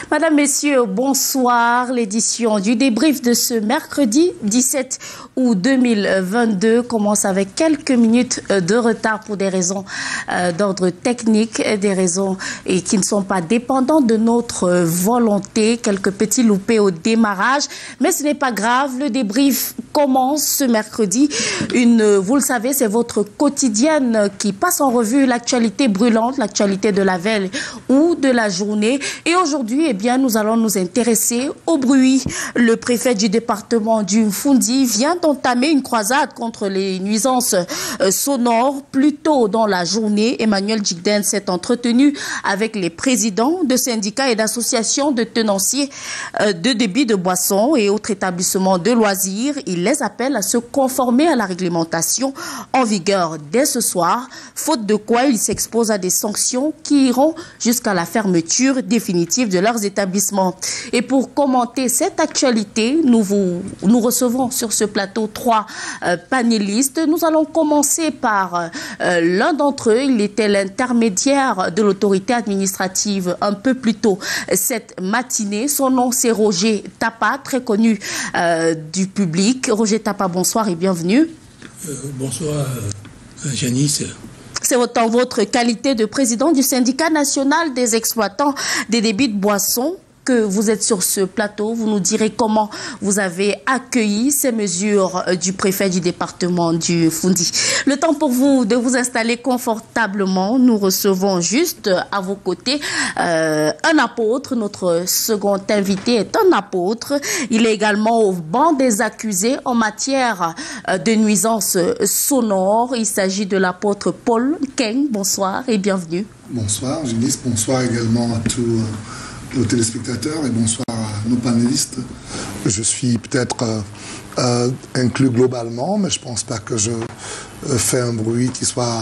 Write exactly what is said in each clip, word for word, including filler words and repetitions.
Madame, Messieurs, bonsoir. L'édition du débrief de ce mercredi dix-sept août deux mille vingt-deux commence avec quelques minutes de retard pour des raisons euh, d'ordre technique, des raisons et qui ne sont pas dépendantes de notre volonté. Quelques petits loupés au démarrage, mais ce n'est pas grave. Le débrief commence ce mercredi. Une, vous le savez, c'est votre quotidienne qui passe en revue l'actualité brûlante, l'actualité de la veille ou de la journée. Et aujourd'hui, eh bien, nous allons nous intéresser au bruit. Le préfet du département du Mfundi vient d'entamer une croisade contre les nuisances euh, sonores. Plus tôt dans la journée, Emmanuel Djigden s'est entretenu avec les présidents de syndicats et d'associations de tenanciers euh, de débit de boissons et autres établissements de loisirs. Il les appelle à se conformer à la réglementation en vigueur dès ce soir, faute de quoi il s'expose à des sanctions qui iront jusqu'à la fermeture définitive de leurs établissements. Et pour commenter cette actualité, nous, vous, nous recevons sur ce plateau trois euh, panélistes. Nous allons commencer par euh, l'un d'entre eux. Il était l'intermédiaire de l'autorité administrative un peu plus tôt cette matinée. Son nom, c'est Roger Tapa, très connu euh, du public. Roger Tapa, bonsoir et bienvenue. Euh, bonsoir, euh, Janice. C'est en votre qualité de président du syndicat national des exploitants des débits de boissons que vous êtes sur ce plateau. Vous nous direz comment vous avez accueilli ces mesures du préfet du département du Mfundi. Le temps pour vous de vous installer confortablement. Nous recevons juste à vos côtés euh, un apôtre. Notre second invité est un apôtre. Il est également au banc des accusés en matière de nuisances sonores. Il s'agit de l'apôtre Paul Keng. Bonsoir et bienvenue. Bonsoir, Janice. Bonsoir également à tous nos téléspectateurs et bonsoir à nos panélistes. Je suis peut-être euh, euh, inclus globalement, mais je ne pense pas que je euh, fais un bruit qui soit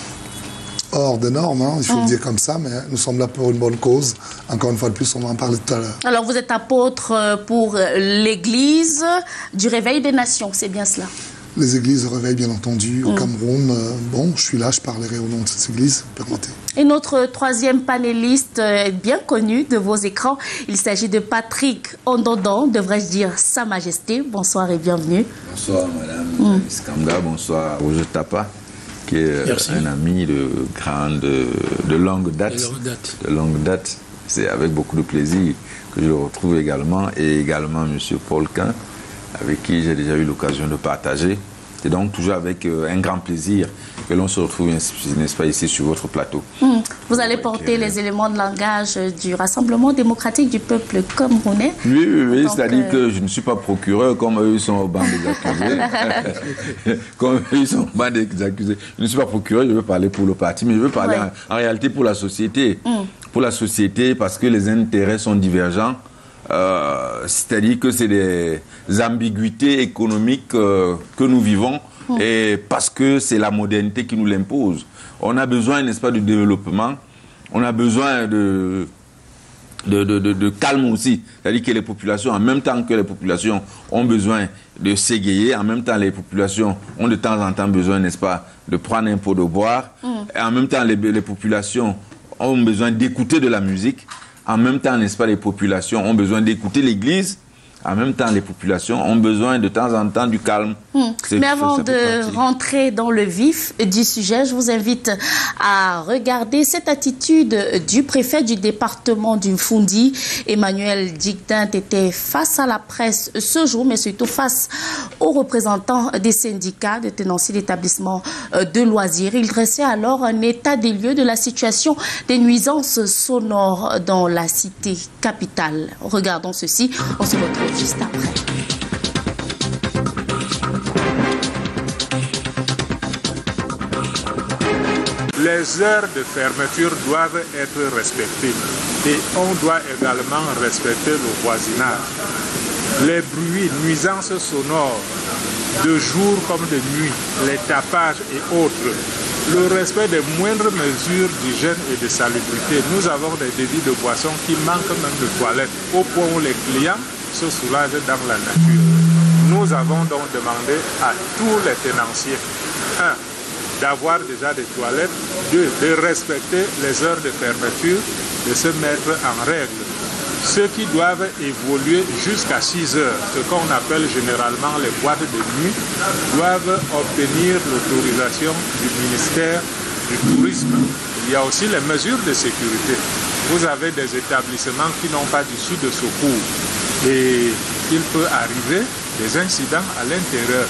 hors de normes, hein, il faut mmh. le dire comme ça, mais nous sommes là pour une bonne cause. Encore une fois de plus, on va en parler tout à l'heure. Alors vous êtes apôtre pour l'Église du Réveil des Nations, c'est bien cela? Les églises réveillent, bien entendu, au mmh. Cameroun. Euh, bon, je suis là, je parlerai au nom de ces églises, permettez. Et notre troisième panéliste est bien connu de vos écrans. Il s'agit de Patrick Ondondon, devrais-je dire Sa Majesté. Bonsoir et bienvenue. Bonsoir, Madame mmh. Iskanda. Bonsoir, Roger Tapa, qui est Merci. un ami de grande, de, de longue date. De longue date. De longue date. C'est avec beaucoup de plaisir que je le retrouve également. Et également M. Paul Keng, avec qui j'ai déjà eu l'occasion de partager. C'est donc toujours avec euh, un grand plaisir que l'on se retrouve, n'est-ce pas, ici sur votre plateau. Mmh. Vous allez porter euh... les éléments de langage du Rassemblement démocratique du peuple camerounais. Oui, oui, oui. C'est-à-dire euh... que je ne suis pas procureur comme eux, ils sont au banc des accusés. Comme eux, ils sont au banc des accusés. Je ne suis pas procureur, je veux parler pour le parti, mais je veux parler ouais. en, en réalité pour la société. Mmh. Pour la société, parce que les intérêts sont divergents. Euh, c'est-à-dire que c'est des ambiguïtés économiques euh, que nous vivons mmh. et parce que c'est la modernité qui nous l'impose. On a besoin, n'est-ce pas, de développement, on a besoin de, de, de, de, de calme aussi. C'est-à-dire que les populations, en même temps que les populations ont besoin de s'égayer, en même temps les populations ont de temps en temps besoin, n'est-ce pas, de prendre un pot de boire, mmh. et en même temps les, les populations ont besoin d'écouter de la musique. En même temps, n'est-ce pas, les populations ont besoin d'écouter l'Église. En même temps, les populations ont besoin de temps en temps du calme. Mmh. Mais avant de rentrer dans le vif du sujet, je vous invite à regarder cette attitude du préfet du département du Mfundi. Emmanuel Djigden était face à la presse ce jour, mais surtout face aux représentants des syndicats de tenanciers d'établissements de loisirs. Il dressait alors un état des lieux de la situation des nuisances sonores dans la cité capitale. Regardons ceci, on se retrouve juste après. Les heures de fermeture doivent être respectées et on doit également respecter le voisinage. Les bruits, nuisances sonores, de jour comme de nuit, les tapages et autres, le respect des moindres mesures d'hygiène et de salubrité. Nous avons des débits de boissons qui manquent même de toilettes, au point où les clients se soulagent dans la nature. Nous avons donc demandé à tous les tenanciers, un, d'avoir déjà des toilettes, deux, de respecter les heures de fermeture, de se mettre en règle. ceux qui doivent évoluer jusqu'à six heures, ce qu'on appelle généralement les boîtes de nuit, doivent obtenir l'autorisation du ministère du Tourisme. Il y a aussi les mesures de sécurité. Vous avez des établissements qui n'ont pas d'issue de secours et il peut arriver des incidents à l'intérieur.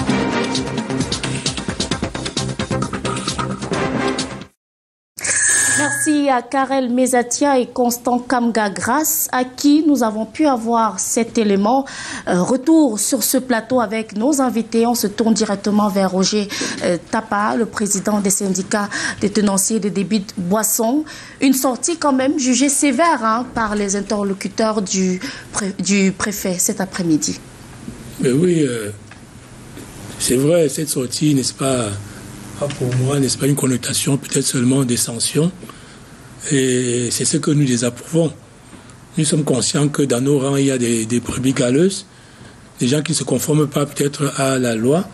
Merci à Karel Mezatia et Constant Kamga, grâce à qui nous avons pu avoir cet élément. Euh, retour sur ce plateau avec nos invités. On se tourne directement vers Roger euh, Tapa, le président des syndicats des tenanciers de débit de boissons. Une sortie quand même jugée sévère hein, par les interlocuteurs du, pré du préfet cet après-midi. Mais oui, euh, c'est vrai, cette sortie, n'est-ce pas, pour moi, n'est-ce pas une connotation peut-être seulement des sanctions. Et c'est ce que nous désapprouvons. Nous sommes conscients que dans nos rangs, il y a des, des brebis galeuses, des gens qui ne se conforment pas peut-être à la loi.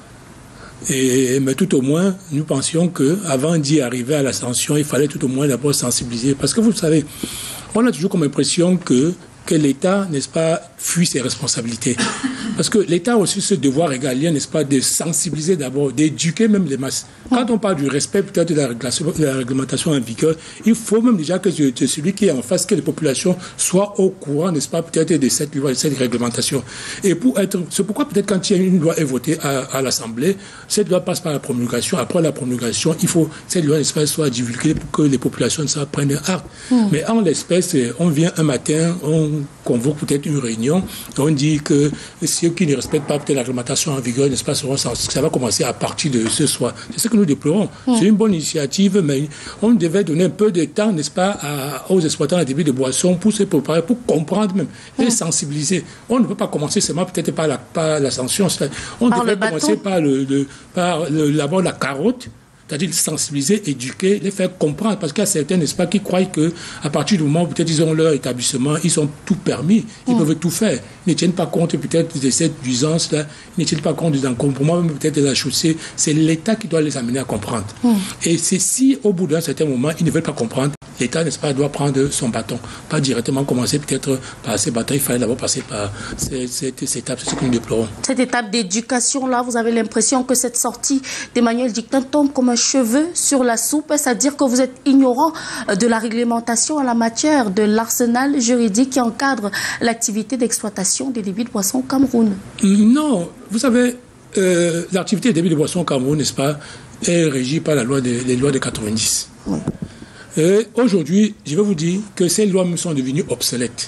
Et, mais tout au moins, nous pensions qu'avant d'y arriver à la sanction, il fallait tout au moins d'abord sensibiliser. Parce que vous savez, on a toujours comme impression que, que l'État, n'est-ce pas, fuit ses responsabilités. Parce que l'État a aussi ce devoir régalien, n'est-ce pas, de sensibiliser d'abord, d'éduquer même les masses. Quand on parle du respect peut-être de la, de la réglementation en vigueur, il faut même déjà que celui qui est en face, que les populations soient au courant, n'est-ce pas, peut-être de cette loi, de cette réglementation. Et pour être, c'est pourquoi peut-être quand il y a une loi est votée à, à l'Assemblée, cette loi passe par la promulgation. Après la promulgation, il faut cette loi, n'est-ce pas, soit divulguée pour que les populations, ça prennent acte. Mm. Mais en l'espèce, on vient un matin, on convoque peut-être une réunion, on dit que ceux qui ne respectent pas peut-être la réglementation en vigueur, n'est-ce pas, seront, ça va commencer à partir de ce soir. C'est ce que nous déplorons. Mmh. C'est une bonne initiative, mais on devait donner un peu de temps, n'est-ce pas, à, aux exploitants de débit de boissons pour se préparer, pour comprendre même, et mmh. sensibiliser. On ne peut pas commencer seulement peut-être par la, par la sanction. On par devait commencer par, le, le, par le, d'abord la carotte, c'est-à-dire sensibiliser, éduquer, les faire comprendre. Parce qu'il y a certains, n'est-ce pas, qui croient qu'à partir du moment où peut-être ils ont leur établissement, ils ont tout permis, ils mmh. peuvent tout faire. Ils ne tiennent pas compte peut-être de cette nuisance-là, ils ne tiennent pas compte des encombrements, même peut-être de la chaussée. C'est l'État qui doit les amener à comprendre. Mmh. Et c'est si, au bout d'un certain moment, ils ne veulent pas comprendre, l'État, n'est-ce pas, doit prendre son bâton. Pas directement commencer peut-être par ces bâtons, il fallait d'abord passer par cette, cette, cette étape, c'est ce que nous déplorons. Cette étape d'éducation-là, vous avez l'impression que cette sortie d'Emmanuel Dictin tombe comme un cheveu sur la soupe, c'est-à-dire que vous êtes ignorant de la réglementation en la matière, de l'arsenal juridique qui encadre l'activité d'exploitation des débits de boissons au Cameroun. Non, vous savez, euh, l'activité des débits de boissons au Cameroun, n'est-ce pas, est régie par la loi de, les lois de quatre-vingt-dix. Oui. Aujourd'hui, je vais vous dire que ces lois me sont devenues obsolètes.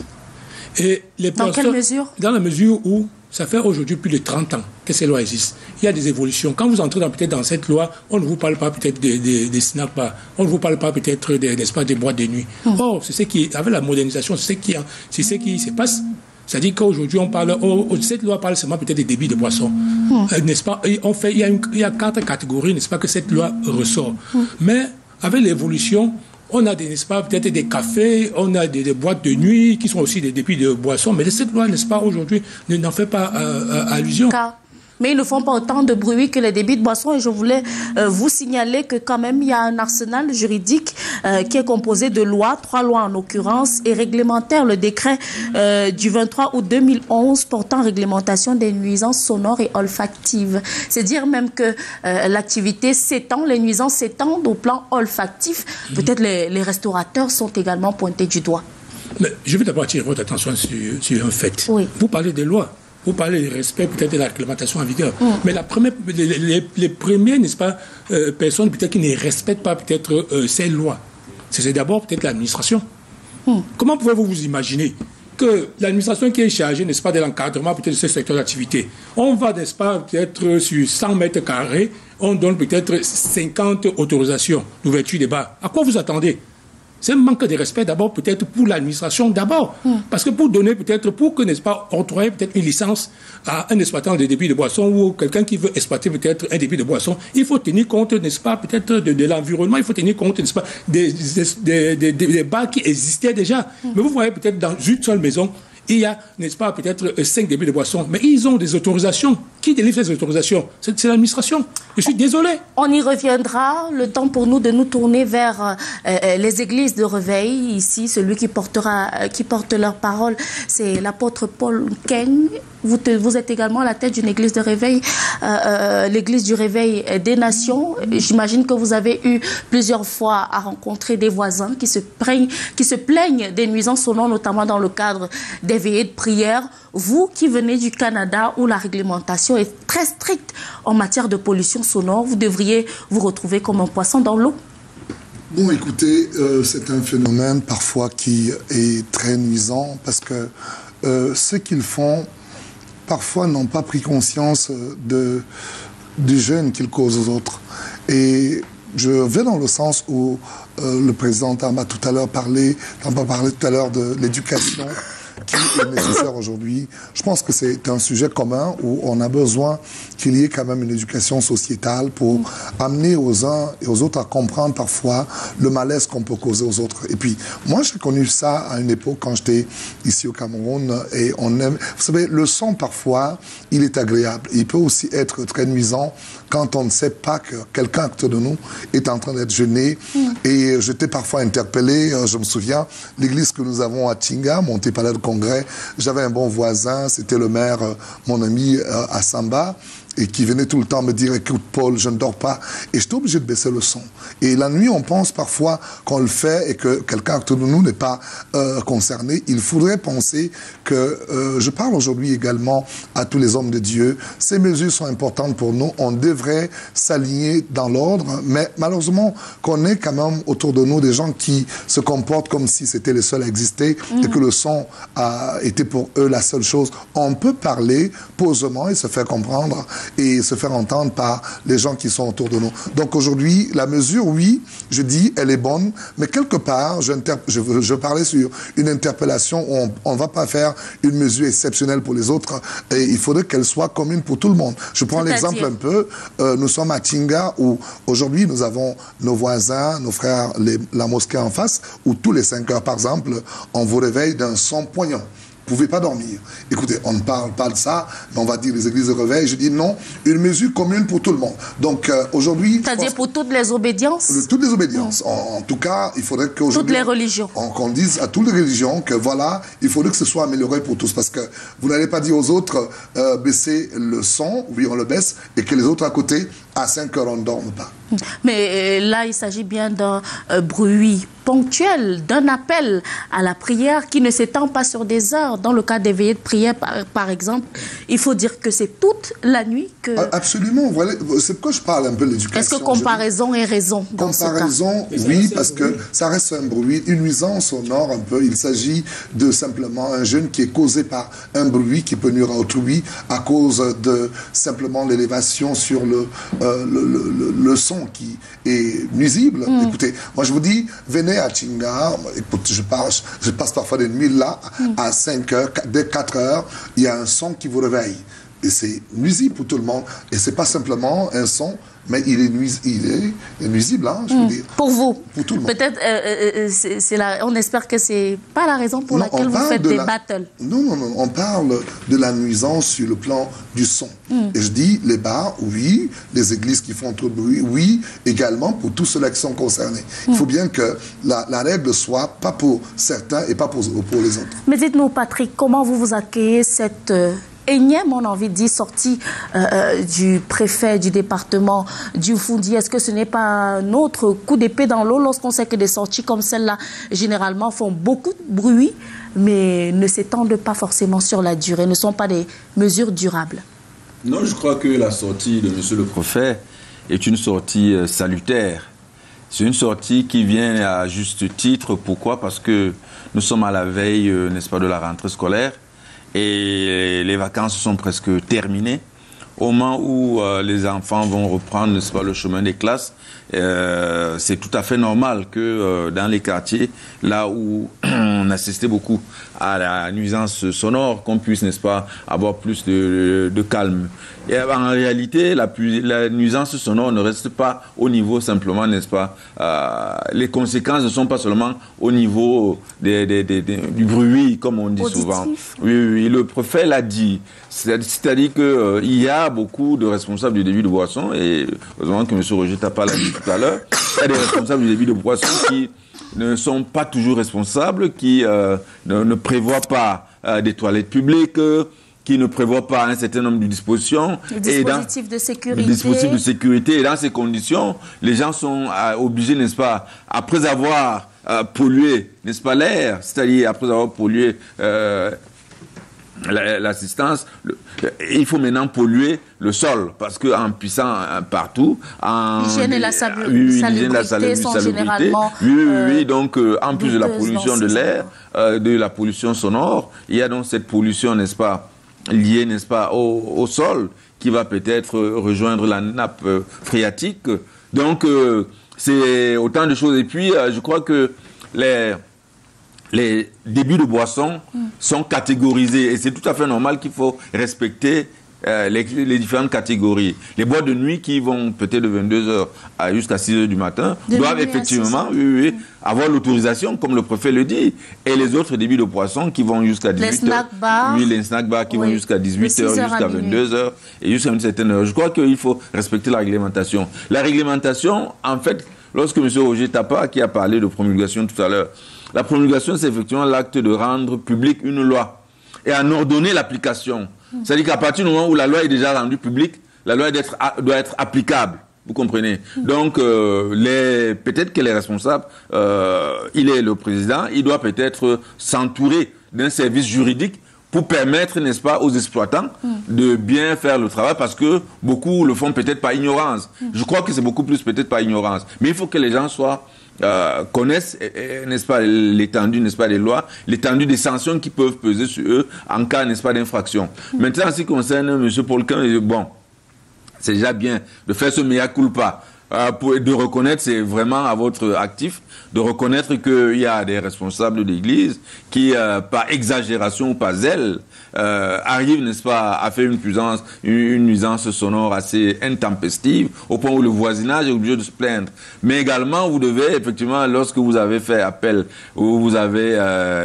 Et les dans personnes, quelle mesure? Dans la mesure où ça fait aujourd'hui plus de trente ans que ces lois existent. Il y a des évolutions. Quand vous entrez dans, peut-être dans cette loi, on ne vous parle pas peut-être des, des, des snack bars, on ne vous parle pas peut-être des, n'est-ce pas, des boîtes de nuit. Mmh. Or, c'est ce qui, avec la modernisation, c'est ce qui, c'est ce qui se passe. C'est-à-dire qu'aujourd'hui, on parle, oh, cette loi parle seulement peut-être des débits de boissons. Mmh. Euh, n'est-ce pas? Et on fait, il y a une, il y a quatre catégories, n'est-ce pas, que cette loi ressort. Mmh. Mais avec l'évolution, on a des, n'est-ce pas, peut-être des cafés, on a des, des boîtes de nuit qui sont aussi des débits de boissons. Mais cette loi, n'est-ce pas, aujourd'hui, n'en fait pas euh, allusion. Car, mais ils ne font pas autant de bruit que les débits de boissons. Et je voulais euh, vous signaler que quand même, il y a un arsenal juridique euh, qui est composé de lois, trois lois en l'occurrence, et réglementaire, le décret euh, du vingt-trois août deux mille onze portant réglementation des nuisances sonores et olfactives. C'est dire même que euh, l'activité s'étend, les nuisances s'étendent au plan olfactif. Mmh. Peut-être les, les restaurateurs sont également pointés du doigt. Mais je vais d'abord attirer votre attention sur, sur un fait. Oui. Vous parlez des lois. Vous parlez du respect peut-être de la réglementation en vigueur. Mm. Mais la première, les, les, les premiers, n'est-ce pas, euh, personnes peut-être qui ne respectent pas peut-être euh, ces lois, c'est d'abord peut-être l'administration. Mm. Comment pouvez-vous vous imaginer que l'administration qui est chargée, n'est-ce pas, de l'encadrement peut-être de ce secteur d'activité, on va, n'est-ce pas, peut-être sur cent mètres carrés, on donne peut-être cinquante autorisations d'ouverture des bars. À quoi vous attendez? C'est un manque de respect d'abord peut-être pour l'administration d'abord. Mm. Parce que pour donner peut-être, pour que, n'est-ce pas, octroyer peut-être une licence à un exploitant de débit de boissons ou quelqu'un qui veut exploiter peut-être un débit de boissons, il faut tenir compte, n'est-ce pas, peut-être de, de l'environnement, il faut tenir compte, n'est-ce pas, des, des, des, des, des bars qui existaient déjà. Mm. Mais vous voyez peut-être dans une seule maison, il y a, n'est-ce pas, peut-être cinq débits de boissons, mais ils ont des autorisations. Qui délivre ces autorisations? C'est l'administration. Je suis désolé. On y reviendra. Le temps pour nous de nous tourner vers euh, les églises de réveil. Ici, celui qui portera, euh, qui porte leur parole, c'est l'apôtre Paul Keng. Vous, te, vous êtes également à la tête d'une église de réveil, euh, euh, l'église du réveil des nations. J'imagine que vous avez eu plusieurs fois à rencontrer des voisins qui se plaignent, qui se plaignent des nuisances sonores, notamment dans le cadre des veillées de prière. Vous qui venez du Canada où la réglementation est très stricte en matière de pollution sonore, vous devriez vous retrouver comme un poisson dans l'eau. Bon, écoutez, euh, c'est un phénomène parfois qui est très nuisant parce que euh, ce qu'ils font parfois n'ont pas pris conscience de, du gêne qu'ils causent aux autres. Et je vais dans le sens où euh, le président Tamba tout à l'heure parlait, Tamba parlait tout à l'heure de l'éducation qui est nécessaire aujourd'hui. Je pense que c'est un sujet commun où on a besoin qu'il y ait quand même une éducation sociétale pour amener aux uns et aux autres à comprendre parfois le malaise qu'on peut causer aux autres. Et puis, moi, j'ai connu ça à une époque quand j'étais ici au Cameroun et on aime... Vous savez, le son, parfois, il est agréable. Il peut aussi être très nuisant quand on ne sait pas que quelqu'un autour de nous est en train d'être gêné. Mm. Et j'étais parfois interpellé. Je me souviens, l'église que nous avons à Tinga, Monté Palais de Congrès, j'avais un bon voisin, c'était le maire, mon ami euh, à Samba, et qui venait tout le temps me dire, écoute Paul, je ne dors pas. Et j'étais obligé de baisser le son. Et la nuit, on pense parfois qu'on le fait et que quelqu'un autour de nous n'est pas euh, concerné. Il faudrait penser que, euh, je parle aujourd'hui également à tous les hommes de Dieu, ces mesures sont importantes pour nous. On devrait s'aligner dans l'ordre, mais malheureusement qu'on ait quand même autour de nous des gens qui se comportent comme si c'était les seuls à exister mmh. et que le son a été pour eux la seule chose. On peut parler posément et se faire comprendre et se faire entendre par les gens qui sont autour de nous. Donc aujourd'hui, la mesure, oui, je dis, elle est bonne, mais quelque part, je, je, je parlais sur une interpellation où on ne va pas faire une mesure exceptionnelle pour les autres, et il faudrait qu'elle soit commune pour tout le monde. Je prends l'exemple un peu, euh, nous sommes à Tinga, où aujourd'hui, nous avons nos voisins, nos frères, les, la mosquée en face, où tous les cinq heures, par exemple, on vous réveille d'un son poignant. Vous ne pouvez pas dormir. Écoutez, on ne parle pas de ça, mais on va dire les églises de réveil. Je dis non, une mesure commune pour tout le monde. Donc euh, aujourd'hui... C'est-à-dire pour toutes les obédiences le, Toutes les obédiences. Mmh. En, en tout cas, il faudrait qu'aujourd'hui... Toutes les religions. Qu'on dise à toutes les religions que voilà, il faudrait que ce soit amélioré pour tous. Parce que vous n'allez pas dire aux autres, euh, baisser le son, oui, on le baisse, et que les autres à côté, à cinq heures, on ne dorme pas. Mais euh, là, il s'agit bien d'un euh, bruit ponctuel, d'un appel à la prière qui ne s'étend pas sur des heures. Dans le cas des veillées de prière, par, par exemple, il faut dire que c'est toute la nuit que... Absolument. Voilà. C'est pourquoi je parle un peu de l'éducation. Est-ce que comparaison est raison dans Comparaison, ce cas? oui, parce que ça reste un bruit, une nuisance sonore un peu. Il s'agit de simplement un jeune qui est causé par un bruit qui peut nuire à autrui à cause de simplement l'élévation sur le, euh, le, le, le son qui est nuisible. Mm. Écoutez, moi je vous dis, venez à Tinga, écoute, je passe, je passe parfois des nuits là, mm. à cinq heures, dès quatre heures, il y a un son qui vous réveille. Et c'est nuisible pour tout le monde. Et c'est pas simplement un son, mais il est, nuis, il est nuisible, hein, je veux mmh. dire. Pour vous. Pour tout le monde. Peut-être, euh, euh, c'est la, on espère que c'est pas la raison pour non, laquelle vous faites de des la... battles. Non, non, non. On parle de la nuisance sur le plan du son. Mmh. Et je dis, les bars, oui. Les églises qui font trop de bruit, oui. Également pour tous ceux-là qui sont concernés. Mmh. Il faut bien que la, la règle soit pas pour certains et pas pour, pour les autres. Mais dites-nous, Patrick, comment vous vous accueillez cette... Euh... énième, on a envie de dire, sortie euh, du préfet du département du Foundi. Est-ce que ce n'est pas un autre coup d'épée dans l'eau lorsqu'on sait que des sorties comme celle-là, généralement, font beaucoup de bruit, mais ne s'étendent pas forcément sur la durée, ne sont pas des mesures durables? Non, je crois que la sortie de monsieur le préfet est une sortie euh, salutaire. C'est une sortie qui vient à juste titre. Pourquoi? Parce que nous sommes à la veille, euh, n'est-ce pas, de la rentrée scolaire. Et les vacances sont presque terminées. au moment où euh, les enfants vont reprendre, n'est-ce pas, le chemin des classes, euh, c'est tout à fait normal que euh, dans les quartiers, là où on assistait beaucoup à la nuisance sonore, qu'on puisse, n'est-ce pas, avoir plus de, de calme. Et en réalité, la, la nuisance sonore ne reste pas au niveau simplement, n'est-ce pas, euh, les conséquences ne sont pas seulement au niveau des, des, des, des, du bruit, comme on dit auditif. Souvent. Oui, oui, le préfet l'a dit. C'est-à-dire qu'il euh, y a beaucoup de responsables du débit de boisson, et heureusement que M. Roger Tapa l'a dit tout à l'heure, il y a des responsables du débit de boisson qui ne sont pas toujours responsables, qui euh, ne, ne prévoient pas euh, des toilettes publiques, euh, qui ne prévoient pas un certain nombre de dispositions. Les dispositifs de sécurité. Les dispositifs de sécurité. Et dans ces conditions, les gens sont euh, obligés, n'est-ce pas, après avoir euh, pollué, n'est-ce pas, l'air, c'est-à-dire après avoir pollué euh, l'assistance, il faut maintenant polluer le sol, parce qu'en puissant partout, en l'hygiène et la salubrité sont généralement oui, oui, oui, oui, donc euh, en plus de la pollution de l'air, euh, de la pollution sonore, il y a donc cette pollution, n'est-ce pas, liée, n'est-ce pas, au, au sol, qui va peut-être rejoindre la nappe euh, phréatique. Donc euh, c'est autant de choses. Et puis euh, je crois que les Les débits de boissons mm. sont catégorisés, et c'est tout à fait normal qu'il faut respecter euh, les, les différentes catégories. Les boîtes de nuit qui vont peut-être de vingt-deux heures jusqu'à six heures du matin de doivent effectivement oui, oui, mm. avoir l'autorisation, comme le préfet le dit. Et les autres débits de boissons qui vont jusqu'à dix-huit heures. Les snack bars. Oui, les snack bars qui oui. vont jusqu'à dix-huit heures, jusqu'à vingt-deux heures et jusqu'à une certaine heure. Je crois qu'il faut respecter la réglementation. La réglementation, en fait, lorsque M. Roger Tapa, qui a parlé de promulgation tout à l'heure, la promulgation, c'est effectivement l'acte de rendre publique une loi et en ordonner l'application. Mmh. C'est-à-dire qu'à partir du moment où la loi est déjà rendue publique, la loi doit être, doit être applicable. Vous comprenez? Mmh. Donc, euh, les, peut-être que les responsables, euh, il est le président, il doit peut-être s'entourer d'un service juridique pour permettre, n'est-ce pas, aux exploitants mmh. de bien faire le travail, parce que beaucoup le font peut-être par ignorance. Mmh. Je crois que c'est beaucoup plus peut-être par ignorance. Mais il faut que les gens soient Euh, connaissent, n'est-ce pas, l'étendue, n'est-ce pas, des lois, l'étendue des sanctions qui peuvent peser sur eux en cas, n'est-ce pas, d'infraction. Mmh. Maintenant, en ce qui concerne M. Paulquin, bon, c'est déjà bien de faire ce mea culpa. Euh, pour, de reconnaître, c'est vraiment à votre actif, de reconnaître qu'il y a des responsables d'église qui, euh, par exagération ou par zèle, euh, arrivent, n'est-ce pas, à faire une puissance, une, une nuisance sonore assez intempestive, au point où le voisinage est obligé de se plaindre. Mais également, vous devez, effectivement, lorsque vous avez fait appel, ou vous avez euh,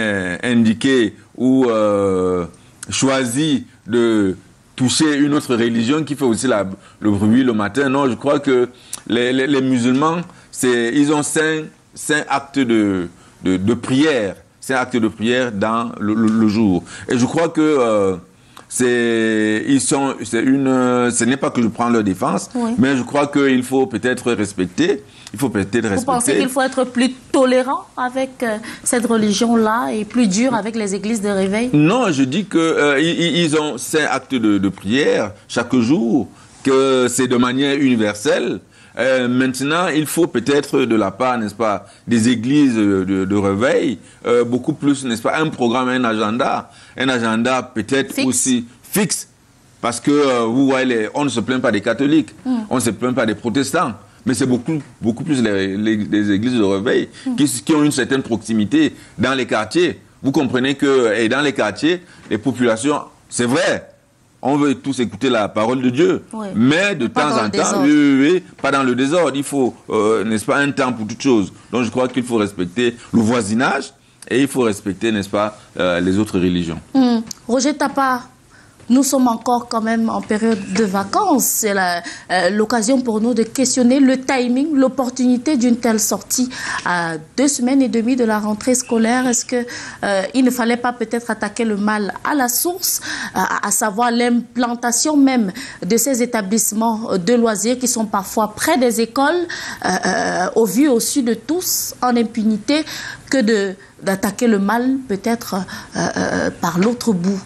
indiqué ou euh, choisi de toucher une autre religion qui fait aussi la, le bruit le matin. Non, je crois que les, les, les musulmans, c'est, ils ont cinq, cinq actes de, de, de prière, cinq actes de prière dans le, le, le jour. Et je crois que euh, c'est, ils sont, c'est une, ce n'est pas que je prends leur défense, oui. mais je crois qu'il faut peut-être respecter. Il faut peut-être respecter. Vous pensez qu'il faut être plus tolérant avec euh, cette religion-là et plus dur avec les églises de réveil? Non, je dis que euh, ils, ils ont cinq actes de, de prière chaque jour, que c'est de manière universelle. Euh, maintenant, il faut peut-être de la part, n'est-ce pas, des églises de, de, de réveil, euh, beaucoup plus, n'est-ce pas, un programme, un agenda, un agenda peut-être fixe. Aussi fixe, parce que euh, vous voyez, les, on ne se plaint pas des catholiques, mm. on ne se plaint pas des protestants. Mais c'est beaucoup, beaucoup plus les, les, les églises de réveil mmh. qui, qui ont une certaine proximité dans les quartiers. Vous comprenez que, et dans les quartiers, les populations, c'est vrai, on veut tous écouter la parole de Dieu, oui. mais de pas temps en temps, oui, oui, oui, pas dans le désordre. Il faut, euh, n'est-ce pas, un temps pour toute chose. Donc je crois qu'il faut respecter le voisinage et il faut respecter, n'est-ce pas, euh, les autres religions. Mmh. Roger Tapa, nous sommes encore quand même en période de vacances. C'est euh, l'occasion pour nous de questionner le timing, l'opportunité d'une telle sortie à deux semaines et demie de la rentrée scolaire. Est-ce qu'il euh, ne fallait pas peut-être attaquer le mal à la source, euh, à savoir l'implantation même de ces établissements de loisirs qui sont parfois près des écoles, euh, euh, au vu au su de tous, en impunité, que de, d'attaquer le mal peut-être euh, euh, par l'autre bout?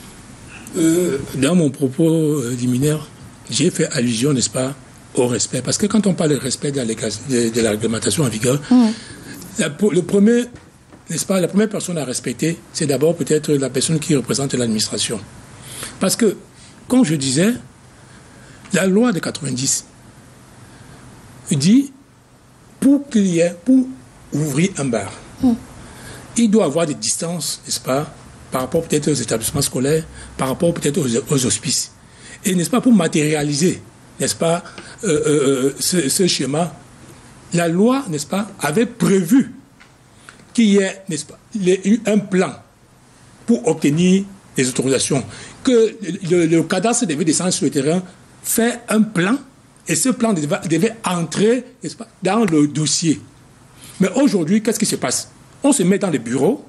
Euh, dans mon propos euh, liminaire, j'ai fait allusion, n'est-ce pas, au respect. Parce que quand on parle de respect de, de, de la réglementation en vigueur, mmh. la, le premier, n'est-ce pas, la première personne à respecter, c'est d'abord peut-être la personne qui représente l'administration. Parce que, comme je disais, La loi de quatre-vingt-dix dit, pour qu'il y ait, pour ouvrir un bar, mm. il doit avoir des distances, n'est-ce pas, par rapport peut-être aux établissements scolaires, par rapport peut-être aux, aux hospices. Et n'est-ce pas, pour matérialiser, n'est-ce pas, euh, euh, ce, ce schéma, la loi, n'est-ce pas, avait prévu qu'il y ait, n'est-ce pas, les, un plan pour obtenir les autorisations, que le, le cadastre devait descendre sur le terrain, faire un plan, et ce plan devait, devait entrer, n'est-ce pas, dans le dossier. Mais aujourd'hui, qu'est-ce qui se passe? On se met dans les bureaux,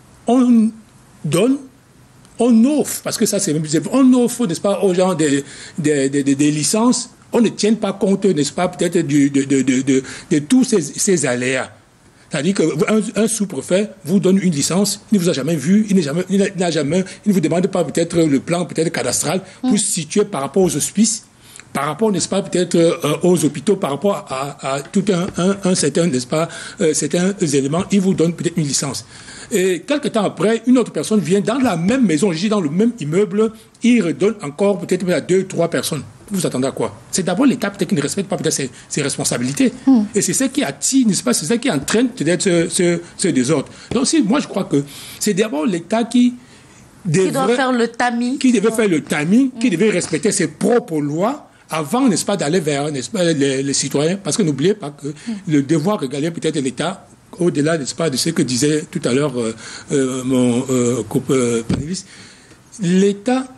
on donne, on offre, parce que ça c'est même plus, on offre, n'est-ce pas, aux gens des, des, des, des, des licences, on ne tient pas compte, n'est-ce pas, peut-être de, de, de, de, de, de tous ces, ces aléas. C'est-à-dire qu'un un sous-préfet vous donne une licence, il ne vous a jamais vu, il, jamais, il, n'a jamais, il ne vous demande pas peut-être le plan peut-être cadastral pour mmh. se situer par rapport aux hospices, par rapport, n'est-ce pas, peut-être euh, aux hôpitaux, par rapport à, à tout un, un, un certain, n'est-ce pas, euh, certains éléments, il vous donne peut-être une licence. Et quelques temps après, une autre personne vient dans la même maison, je dis dans le même immeuble, il redonne encore peut-être à deux, trois personnes. Vous attendez à quoi? C'est d'abord l'État peut-être qui ne respecte pas peut-être ses, ses responsabilités. Mm. Et c'est ça qui attire, n'est-ce pas, c'est ça qui entraîne peut-être ce, ce, ce désordre. Donc si, moi je crois que c'est d'abord l'État qui devrait, qui doit faire le tamis. Qui devait faire le tamis, mm. qui devait respecter ses propres lois avant, n'est-ce pas, d'aller vers, n'est-ce pas, les, les citoyens. Parce que n'oubliez pas que mm. le devoir régalien peut-être de l'État, au-delà, n'est-ce pas, de ce que disait tout à l'heure euh, euh, mon euh, euh, panéliste, l'État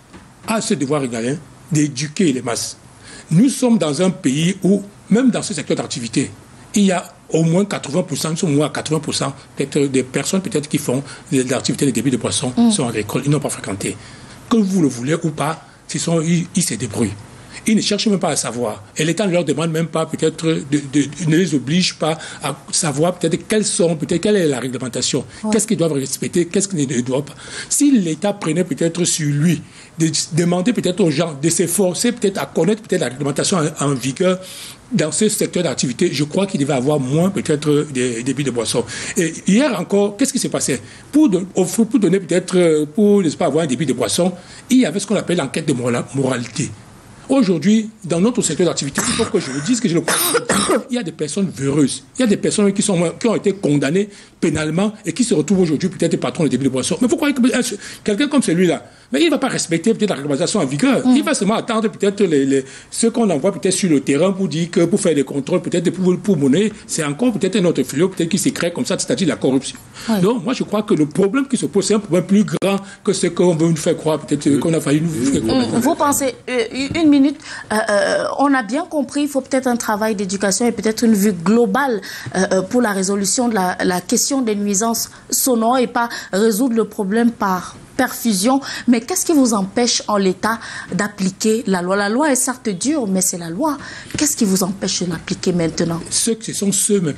a ce devoir régalien d'éduquer les masses. Nous sommes dans un pays où, même dans ce secteur d'activité, il y a au moins quatre-vingts pour cent, nous sommes au moins à quatre-vingts pour cent peut-être des personnes peut-être qui font l'activité de débit de boissons, mmh. sont agricoles, ils n'ont pas fréquenté. Que vous le voulez ou pas, ils, sont, ils, ils se débrouillent. Ils ne cherchent même pas à savoir. Et l'État ne leur demande même pas, peut-être, de, de, de, ne les oblige pas à savoir peut-être quelles sont, peut-être quelle est la réglementation, ouais. qu'est-ce qu'ils doivent respecter, qu'est-ce qu'ils ne doivent pas. Si l'État prenait peut-être sur lui, de demander peut-être aux gens de s'efforcer peut-être à connaître peut-être la réglementation en, en vigueur dans ce secteur d'activité, je crois qu'il devait avoir moins peut-être des débits de boissons. Et hier encore, qu'est-ce qui s'est passé? Pour, de, pour donner peut-être, pour ne pas avoir un débit de boissons, il y avait ce qu'on appelle l'enquête de moralité. Aujourd'hui, dans notre secteur d'activité, il faut que je vous dise que je le crois. Il y a des personnes véreuses. Il y a des personnes qui, sont, qui ont été condamnées pénalement et qui se retrouvent aujourd'hui peut-être patrons de débit de boissons. Mais vous croyez que quelqu'un comme celui-là, mais il ne va pas respecter peut-être la réglementation en vigueur. Mm. Il va seulement attendre peut-être les, les, ceux qu'on envoie peut-être sur le terrain pour dire que pour faire des contrôles, peut-être pour, pour monnaie, c'est encore peut-être un autre fléau peut-être qui se crée comme ça, c'est-à-dire la corruption. Oui. Donc moi je crois que le problème qui se pose, c'est un problème plus grand que ce qu'on veut nous faire croire, peut-être oui. qu'on a failli nous faire croire. Mm. Vous pensez, euh, une minute, euh, euh, on a bien compris, il faut peut-être un travail d'éducation et peut-être une vue globale euh, pour la résolution de la, la question des nuisances sonores et pas résoudre le problème par perfusion. Mais qu'est-ce qui vous empêche en l'État d'appliquer la loi? La loi est certes dure, mais c'est la loi. Qu'est-ce qui vous empêche de l'appliquer maintenant? Ceux, ce sont ceux-mêmes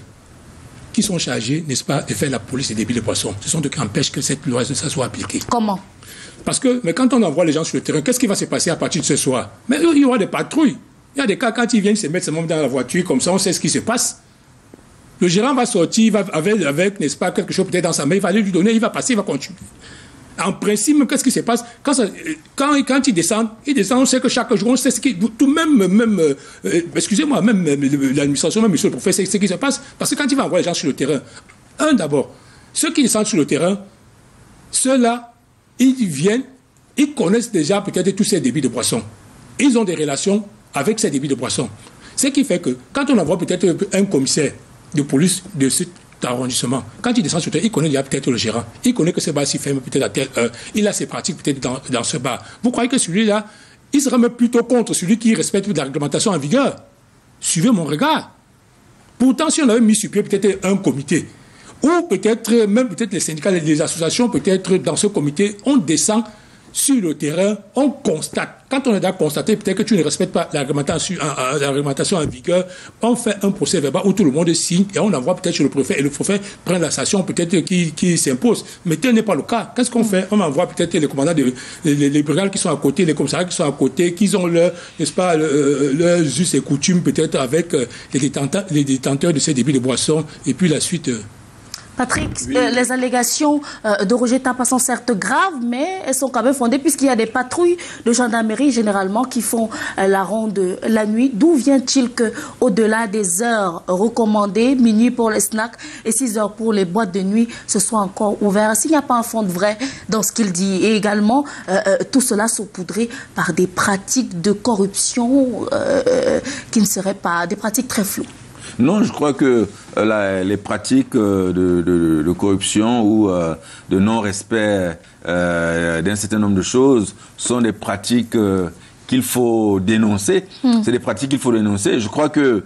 qui sont chargés, n'est-ce pas, de faire la police des débits de boissons. Ce sont ceux qui empêchent que cette loi ça soit appliquée. Comment? Parce que mais quand on envoie les gens sur le terrain, qu'est-ce qui va se passer à partir de ce soir? Mais il y aura des patrouilles. Il y a des cas, quand ils viennent se mettre seulement dans la voiture, comme ça, on sait ce qui se passe. Le gérant va sortir, va avec, avec n'est-ce pas, quelque chose peut-être dans sa main, il va aller lui donner, il va passer, il va continuer. En principe, qu'est-ce qui se passe quand, ça, quand, quand ils descendent, ils descendent, on sait que chaque jour, on sait ce qui... Tout même, même euh, excusez-moi, même l'administration, même monsieur le professeur, c'est ce qui se passe. Parce que quand il va envoyer les gens sur le terrain, un d'abord, ceux qui descendent sur le terrain, ceux-là, ils viennent, ils connaissent déjà peut-être tous ces débits de boissons. Ils ont des relations avec ces débits de boissons. Ce qui fait que quand on envoie peut-être un commissaire de police de ce arrondissement, quand il descend sur le terrain, il connaît déjà peut-être le gérant. Il connaît que ce bar s'y ferme peut-être à telle heure. Il a ses pratiques peut-être dans, dans ce bar. Vous croyez que celui-là, il sera même plutôt contre celui qui respecte la réglementation en vigueur? Suivez mon regard. Pourtant, si on avait mis sur pied peut-être un comité, ou peut-être même peut-être les syndicats, les associations, peut-être dans ce comité, on descend sur le terrain, on constate. Quand on a déjà constaté peut-être que tu ne respectes pas la réglementation, la réglementation en vigueur, on fait un procès verbal où tout le monde signe et on envoie peut-être chez le préfet et le préfet prend la sanction peut-être qui, qui s'impose. Mais tel n'est pas le cas. Qu'est-ce qu'on fait? On envoie peut-être les commandants, de, les, les brigades qui sont à côté, les commissariats qui sont à côté, qui ont leur, n'est-ce pas, leurs leur us et coutumes peut-être avec les détenteurs, les détenteurs de ces débits de boissons et puis la suite. Patrick, oui. euh, les allégations euh, de Roger Tapa sont certes graves, mais elles sont quand même fondées puisqu'il y a des patrouilles de gendarmerie généralement qui font euh, la ronde la nuit. D'où vient-il qu'au-delà des heures recommandées, minuit pour les snacks et six heures pour les boîtes de nuit, ce soit encore ouvert? S'il n'y a pas un fond de vrai dans ce qu'il dit, et également euh, euh, tout cela saupoudré par des pratiques de corruption euh, qui ne seraient pas des pratiques très floues. Non, je crois que euh, la, les pratiques euh, de, de, de corruption ou euh, de non-respect euh, d'un certain nombre de choses sont des pratiques euh, qu'il faut dénoncer. Mmh. C'est des pratiques qu'il faut dénoncer. Je crois que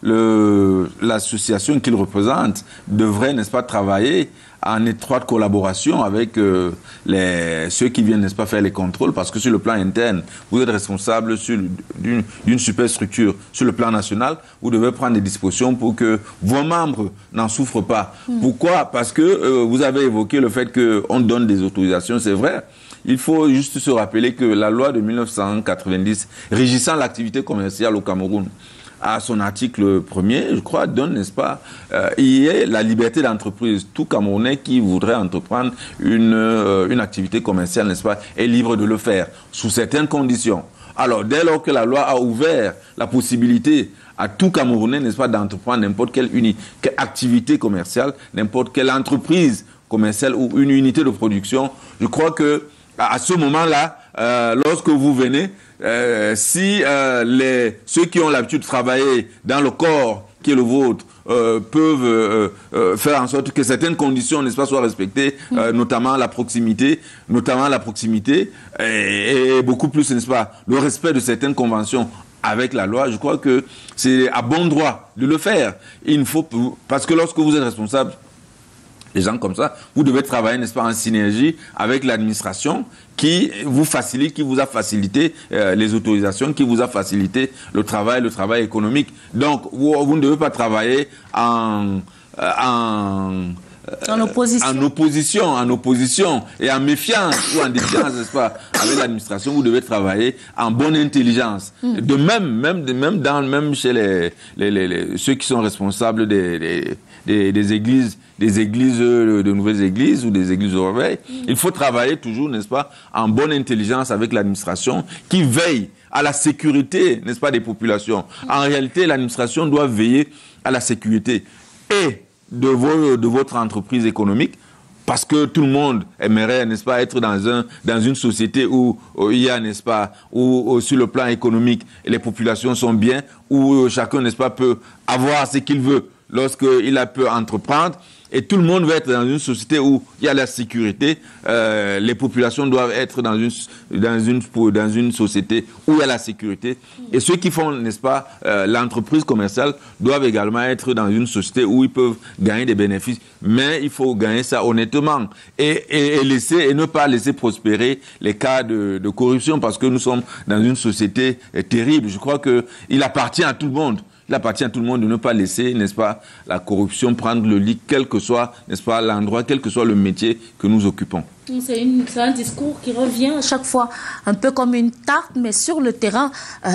l'association qu'il représente devrait, n'est-ce pas, travailler en étroite collaboration avec euh, les, ceux qui viennent, n'est-ce pas, faire les contrôles, parce que sur le plan interne, vous êtes responsable d'une superstructure. Sur le plan national, vous devez prendre des dispositions pour que vos membres n'en souffrent pas. Mmh. Pourquoi? Parce que euh, vous avez évoqué le fait qu'on donne des autorisations, c'est vrai. Il faut juste se rappeler que la loi de mille neuf cent quatre-vingt-dix régissant l'activité commerciale au Cameroun, à son article premier, je crois, donne, n'est-ce pas, euh, il y a la liberté d'entreprise. Tout Camerounais qui voudrait entreprendre une, euh, une activité commerciale, n'est-ce pas, est libre de le faire, sous certaines conditions. Alors, dès lors que la loi a ouvert la possibilité à tout Camerounais, n'est-ce pas, d'entreprendre n'importe quelle, quelle activité commerciale, n'importe quelle entreprise commerciale ou une unité de production, je crois que à ce moment-là, euh, lorsque vous venez, euh, si euh, les, ceux qui ont l'habitude de travailler dans le corps qui est le vôtre euh, peuvent euh, euh, faire en sorte que certaines conditions, n'est-ce pas, soient respectées, euh, notamment la proximité, notamment la proximité, et, et beaucoup plus, n'est-ce pas, le respect de certaines conventions avec la loi, je crois que c'est à bon droit de le faire. Il ne faut, parce que lorsque vous êtes responsable, les gens comme ça, vous devez travailler, n'est-ce pas, en synergie avec l'administration qui vous facilite, qui vous a facilité euh, les autorisations, qui vous a facilité le travail, le travail économique. Donc, vous, vous ne devez pas travailler en, euh, en, euh, en opposition, en opposition, en opposition et en méfiance ou en défiance, n'est-ce pas, avec l'administration. Vous devez travailler en bonne intelligence. Mm. De même, même, de même dans, même chez les, les, les, les ceux qui sont responsables des, des, des, des églises. des églises, de nouvelles églises ou des églises de réveil. Mmh. Il faut travailler toujours, n'est-ce pas, en bonne intelligence avec l'administration qui veille à la sécurité, n'est-ce pas, des populations. Mmh. En réalité, l'administration doit veiller à la sécurité et de, vos, de votre entreprise économique, parce que tout le monde aimerait, n'est-ce pas, être dans, un, dans une société où, où il y a, n'est-ce pas, où, où sur le plan économique, les populations sont bien, où chacun, n'est-ce pas, peut avoir ce qu'il veut lorsqu'il a pu entreprendre. Et tout le monde va être dans une société où il y a la sécurité. Euh, les populations doivent être dans une, dans, une, dans une société où il y a la sécurité. Et ceux qui font, n'est-ce pas, euh, l'entreprise commerciale doivent également être dans une société où ils peuvent gagner des bénéfices. Mais il faut gagner ça honnêtement et, et, et, laisser, et ne pas laisser prospérer les cas de, de corruption, parce que nous sommes dans une société terrible. Je crois qu'il appartient à tout le monde. Il appartient à tout le monde de ne pas laisser, n'est-ce pas, la corruption prendre le lit, quel que soit, n'est-ce pas, l'endroit, quel que soit le métier que nous occupons. C'est un discours qui revient à chaque fois un peu comme une tarte, mais sur le terrain, euh,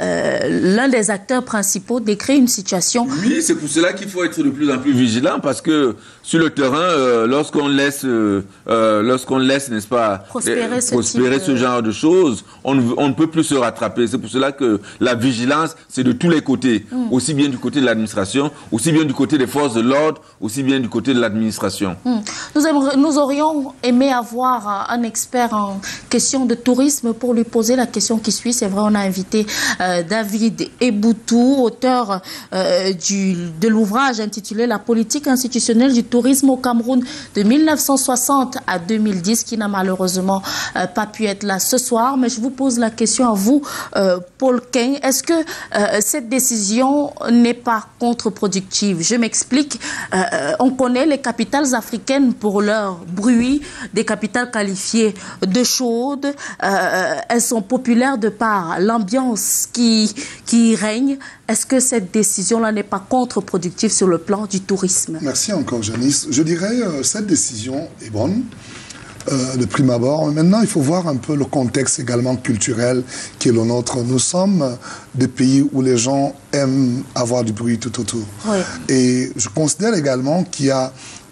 euh, l'un des acteurs principaux décrit une situation. Oui, c'est pour cela qu'il faut être de plus en plus vigilant, parce que sur le terrain, euh, lorsqu'on laisse, euh, lorsqu'on laisse, n'est-ce pas, prospérer, ce, prospérer type, ce genre de choses, on ne, on ne peut plus se rattraper. C'est pour cela que la vigilance, c'est de tous les côtés, mm. aussi bien du côté de l'administration, aussi bien du côté des forces de l'ordre, aussi bien du côté de l'administration. Mm. Nous, aimerions, nous aurions aimé avoir avoir un expert en question de tourisme pour lui poser la question qui suit. C'est vrai, on a invité euh, David Eboutou, auteur euh, du, de l'ouvrage intitulé « La politique institutionnelle du tourisme au Cameroun de mille neuf cent soixante à deux mille dix » qui n'a malheureusement euh, pas pu être là ce soir. Mais je vous pose la question à vous, euh, Paul Keng. Est-ce que euh, cette décision n'est pas contre-productive? Je m'explique. Euh, on connaît les capitales africaines pour leur bruit, des capitales qualifiées de chaudes, euh, elles sont populaires de par l'ambiance qui, qui règne. Est-ce que cette décision-là n'est pas contre-productive sur le plan du tourisme? Merci encore, Janice. Je dirais que euh, cette décision est bonne. Euh, de prime abord. Maintenant, il faut voir un peu le contexte également culturel qui est le nôtre. Nous sommes euh, des pays où les gens aiment avoir du bruit tout autour. Oui. Et je considère également qu'il y a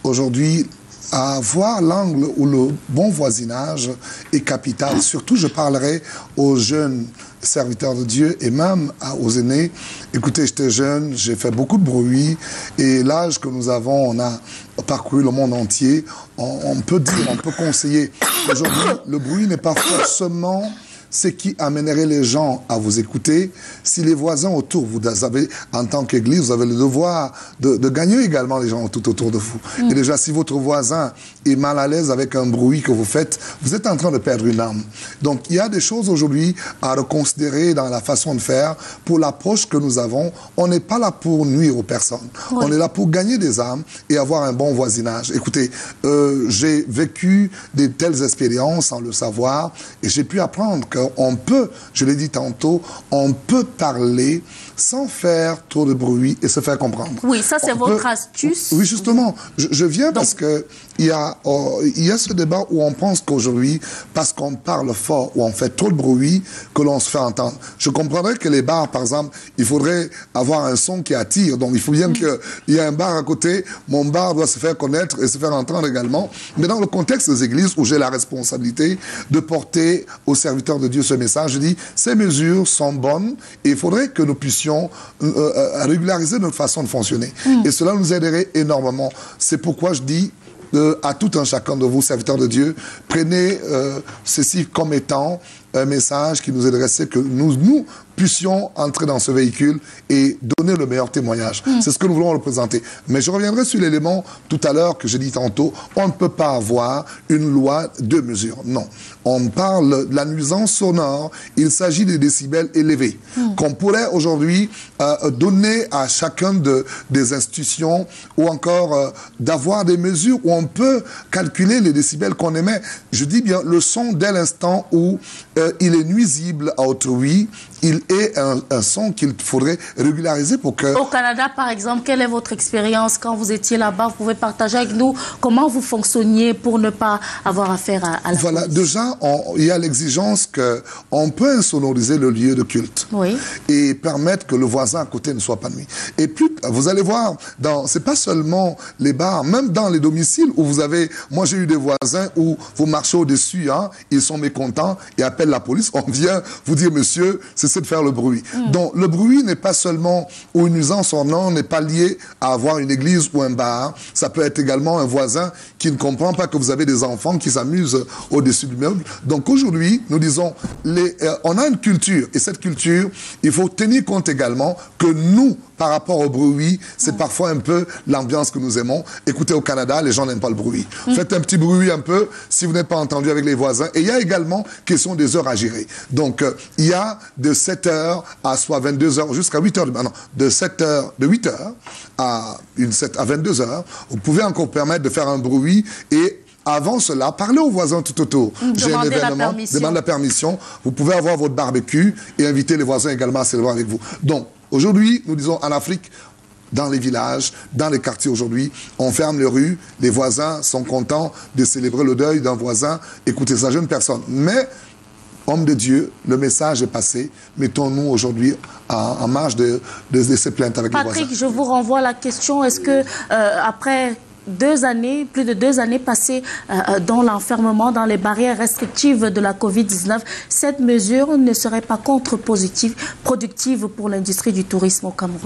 aujourd'hui, à voir l'angle où le bon voisinage est capital. Surtout, je parlerai aux jeunes serviteurs de Dieu et même aux aînés. Écoutez, j'étais jeune, j'ai fait beaucoup de bruit et l'âge que nous avons, on a parcouru le monde entier. On, on peut dire, on peut conseiller. Aujourd'hui, le bruit n'est pas forcément ce qui amènerait les gens à vous écouter. Si les voisins autour, vous avez, en tant qu'église, vous avez le devoir de, de gagner également les gens tout autour de vous. Mm. Et déjà, si votre voisin est mal à l'aise avec un bruit que vous faites, vous êtes en train de perdre une âme. Donc, il y a des choses aujourd'hui à reconsidérer dans la façon de faire pour l'approche que nous avons. On n'est pas là pour nuire aux personnes. Oui. On est là pour gagner des âmes et avoir un bon voisinage. Écoutez, euh, j'ai vécu de telles expériences sans le savoir et j'ai pu apprendre que on peut, je l'ai dit tantôt, on peut parler sans faire trop de bruit et se faire comprendre. Oui, ça c'est on votre peut... astuce. Oui, justement. Je, je viens Donc... parce que il y a, oh, il y a ce débat où on pense qu'aujourd'hui, parce qu'on parle fort ou on fait trop de bruit, que l'on se fait entendre. Je comprendrais que les bars, par exemple, il faudrait avoir un son qui attire. Donc, il faut bien mm. qu'il y ait un bar à côté. Mon bar doit se faire connaître et se faire entendre également. Mais dans le contexte des églises où j'ai la responsabilité de porter aux serviteurs de Dieu ce message, je dis, ces mesures sont bonnes et il faudrait que nous puissions euh, euh, régulariser notre façon de fonctionner. Mm. Et cela nous aiderait énormément. C'est pourquoi je dis euh, à tout un chacun de vous, serviteurs de Dieu, prenez euh, ceci comme étant un message qui nous aiderait, c'est que nous, nous puissions entrer dans ce véhicule et donner le meilleur témoignage. Mm. C'est ce que nous voulons représenter. Mais je reviendrai sur l'élément tout à l'heure que j'ai dit tantôt. On ne peut pas avoir une loi de mesure. Non. On parle de la nuisance sonore. Il s'agit des décibels élevés mm. qu'on pourrait aujourd'hui euh, donner à chacun de, des institutions ou encore euh, d'avoir des mesures où on peut calculer les décibels qu'on émet. Je dis bien le son dès l'instant où euh, il est nuisible à autrui. Il est un, un son qu'il faudrait régulariser pour que... Au Canada, par exemple, quelle est votre expérience quand vous étiez là-bas? Vous pouvez partager avec nous comment vous fonctionniez pour ne pas avoir affaire à, à la Voilà, police. Déjà, on, il y a l'exigence qu'on peut insonoriser le lieu de culte oui. et permettre que le voisin à côté ne soit pas nuit. Et puis, vous allez voir, dans, c'est pas seulement les bars, même dans les domiciles où vous avez... Moi, j'ai eu des voisins où vous marchez au-dessus, hein, ils sont mécontents et appellent la police. On vient vous dire, monsieur, c'est de faire le bruit. Mm. Donc, le bruit n'est pas seulement, ou une nuisance en nom n'est pas lié à avoir une église ou un bar. Ça peut être également un voisin qui ne comprend pas que vous avez des enfants qui s'amusent au-dessus du meuble. Donc, aujourd'hui, nous disons, les, euh, on a une culture, et cette culture, il faut tenir compte également que nous, par rapport au bruit, c'est mm. parfois un peu l'ambiance que nous aimons. Écoutez, au Canada, les gens n'aiment pas le bruit. Mm. Faites un petit bruit un peu, si vous n'êtes pas entendu avec les voisins. Et il y a également question des heures à gérer. Donc, euh, il y a de sept heures à soit vingt-deux heures jusqu'à huit heures. Non, de sept heures, de huit heures à, une, à vingt-deux heures, vous pouvez encore permettre de faire un bruit et avant cela, parlez aux voisins tout autour. J'ai un événement, demande la permission. Vous pouvez avoir votre barbecue et inviter les voisins également à célébrer avec vous. Donc, aujourd'hui, nous disons en Afrique, dans les villages, dans les quartiers aujourd'hui, on ferme les rues, les voisins sont contents de célébrer le deuil d'un voisin. Écoutez, ça jeune personne. Mais homme de Dieu, le message est passé. Mettons-nous aujourd'hui en, en marge de, de, de ces plaintes avec Patrick, les voisins. Patrick, je vous renvoie à la question. Est-ce que, euh, après deux années, plus de deux années passées euh, dans l'enfermement, dans les barrières restrictives de la COVID dix-neuf, cette mesure ne serait pas contre-positive, productive pour l'industrie du tourisme au Cameroun?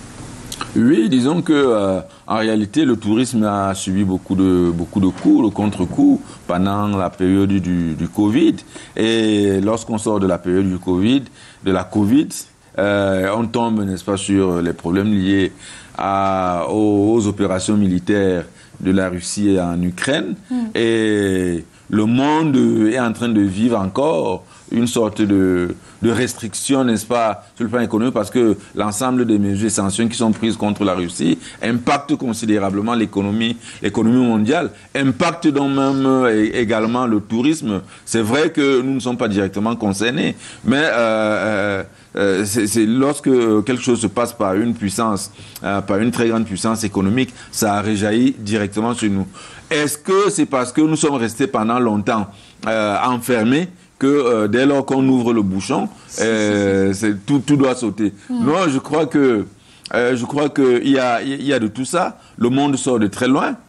Oui, disons que euh, en réalité, le tourisme a subi beaucoup de beaucoup de coups, de contre-coups pendant la période du, du Covid. Et lorsqu'on sort de la période du Covid, de la Covid, euh, on tombe, n'est-ce pas, sur les problèmes liés à, aux, aux opérations militaires de la Russie en Ukraine. Mm. Et le monde est en train de vivre encore une sorte de, de restriction, n'est-ce pas, sur le plan économique, parce que l'ensemble des mesures et sanctions qui sont prises contre la Russie impactent considérablement l'économie, l'économie mondiale, impactent donc même euh, également le tourisme. C'est vrai que nous ne sommes pas directement concernés, mais euh, euh, c'est, c'est lorsque quelque chose se passe par une puissance, euh, par une très grande puissance économique, ça réjaillit directement sur nous. Est-ce que c'est parce que nous sommes restés pendant longtemps euh, enfermés que euh, dès lors qu'on ouvre le bouchon, euh, c'est, tout, tout doit sauter? Mmh. Non, je crois que euh, je crois que il y a il y a de tout ça. Le monde sort de très loin.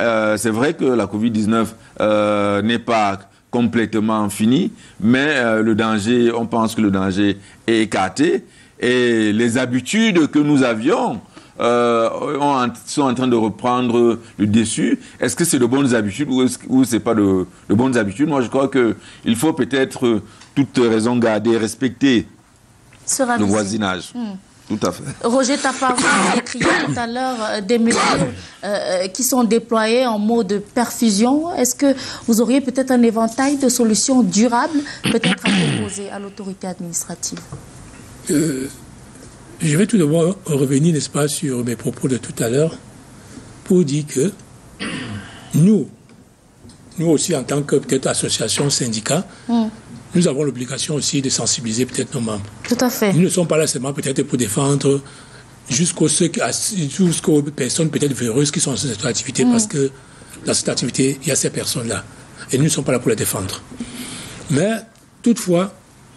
euh, c'est vrai que la Covid dix-neuf euh, n'est pas complètement finie, mais euh, le danger, on pense que le danger est écarté. Et les habitudes que nous avions euh, ont, sont en train de reprendre le dessus. Est-ce que c'est de bonnes habitudes ou, ou c'est pas de, de bonnes habitudes? Moi, je crois qu'il faut peut-être toute raison garder, respecter le voisinage. Mmh. Tout à fait. Roger Taparou décrivait tout à l'heure euh, des mesures euh, qui sont déployées en mode perfusion. Est-ce que vous auriez peut-être un éventail de solutions durables, peut-être à proposer à l'autorité administrative? euh, Je vais tout d'abord revenir, n'est-ce pas, sur mes propos de tout à l'heure pour dire que nous, nous aussi en tant que peut-être association, syndicat, mm. nous avons l'obligation aussi de sensibiliser peut-être nos membres. Tout à fait. Nous ne sommes pas là seulement peut-être pour défendre jusqu'aux, jusqu'aux personnes peut-être véreuses qui sont dans cette activité, mm. parce que dans cette activité, il y a ces personnes-là. Et nous ne sommes pas là pour les défendre. Mais toutefois,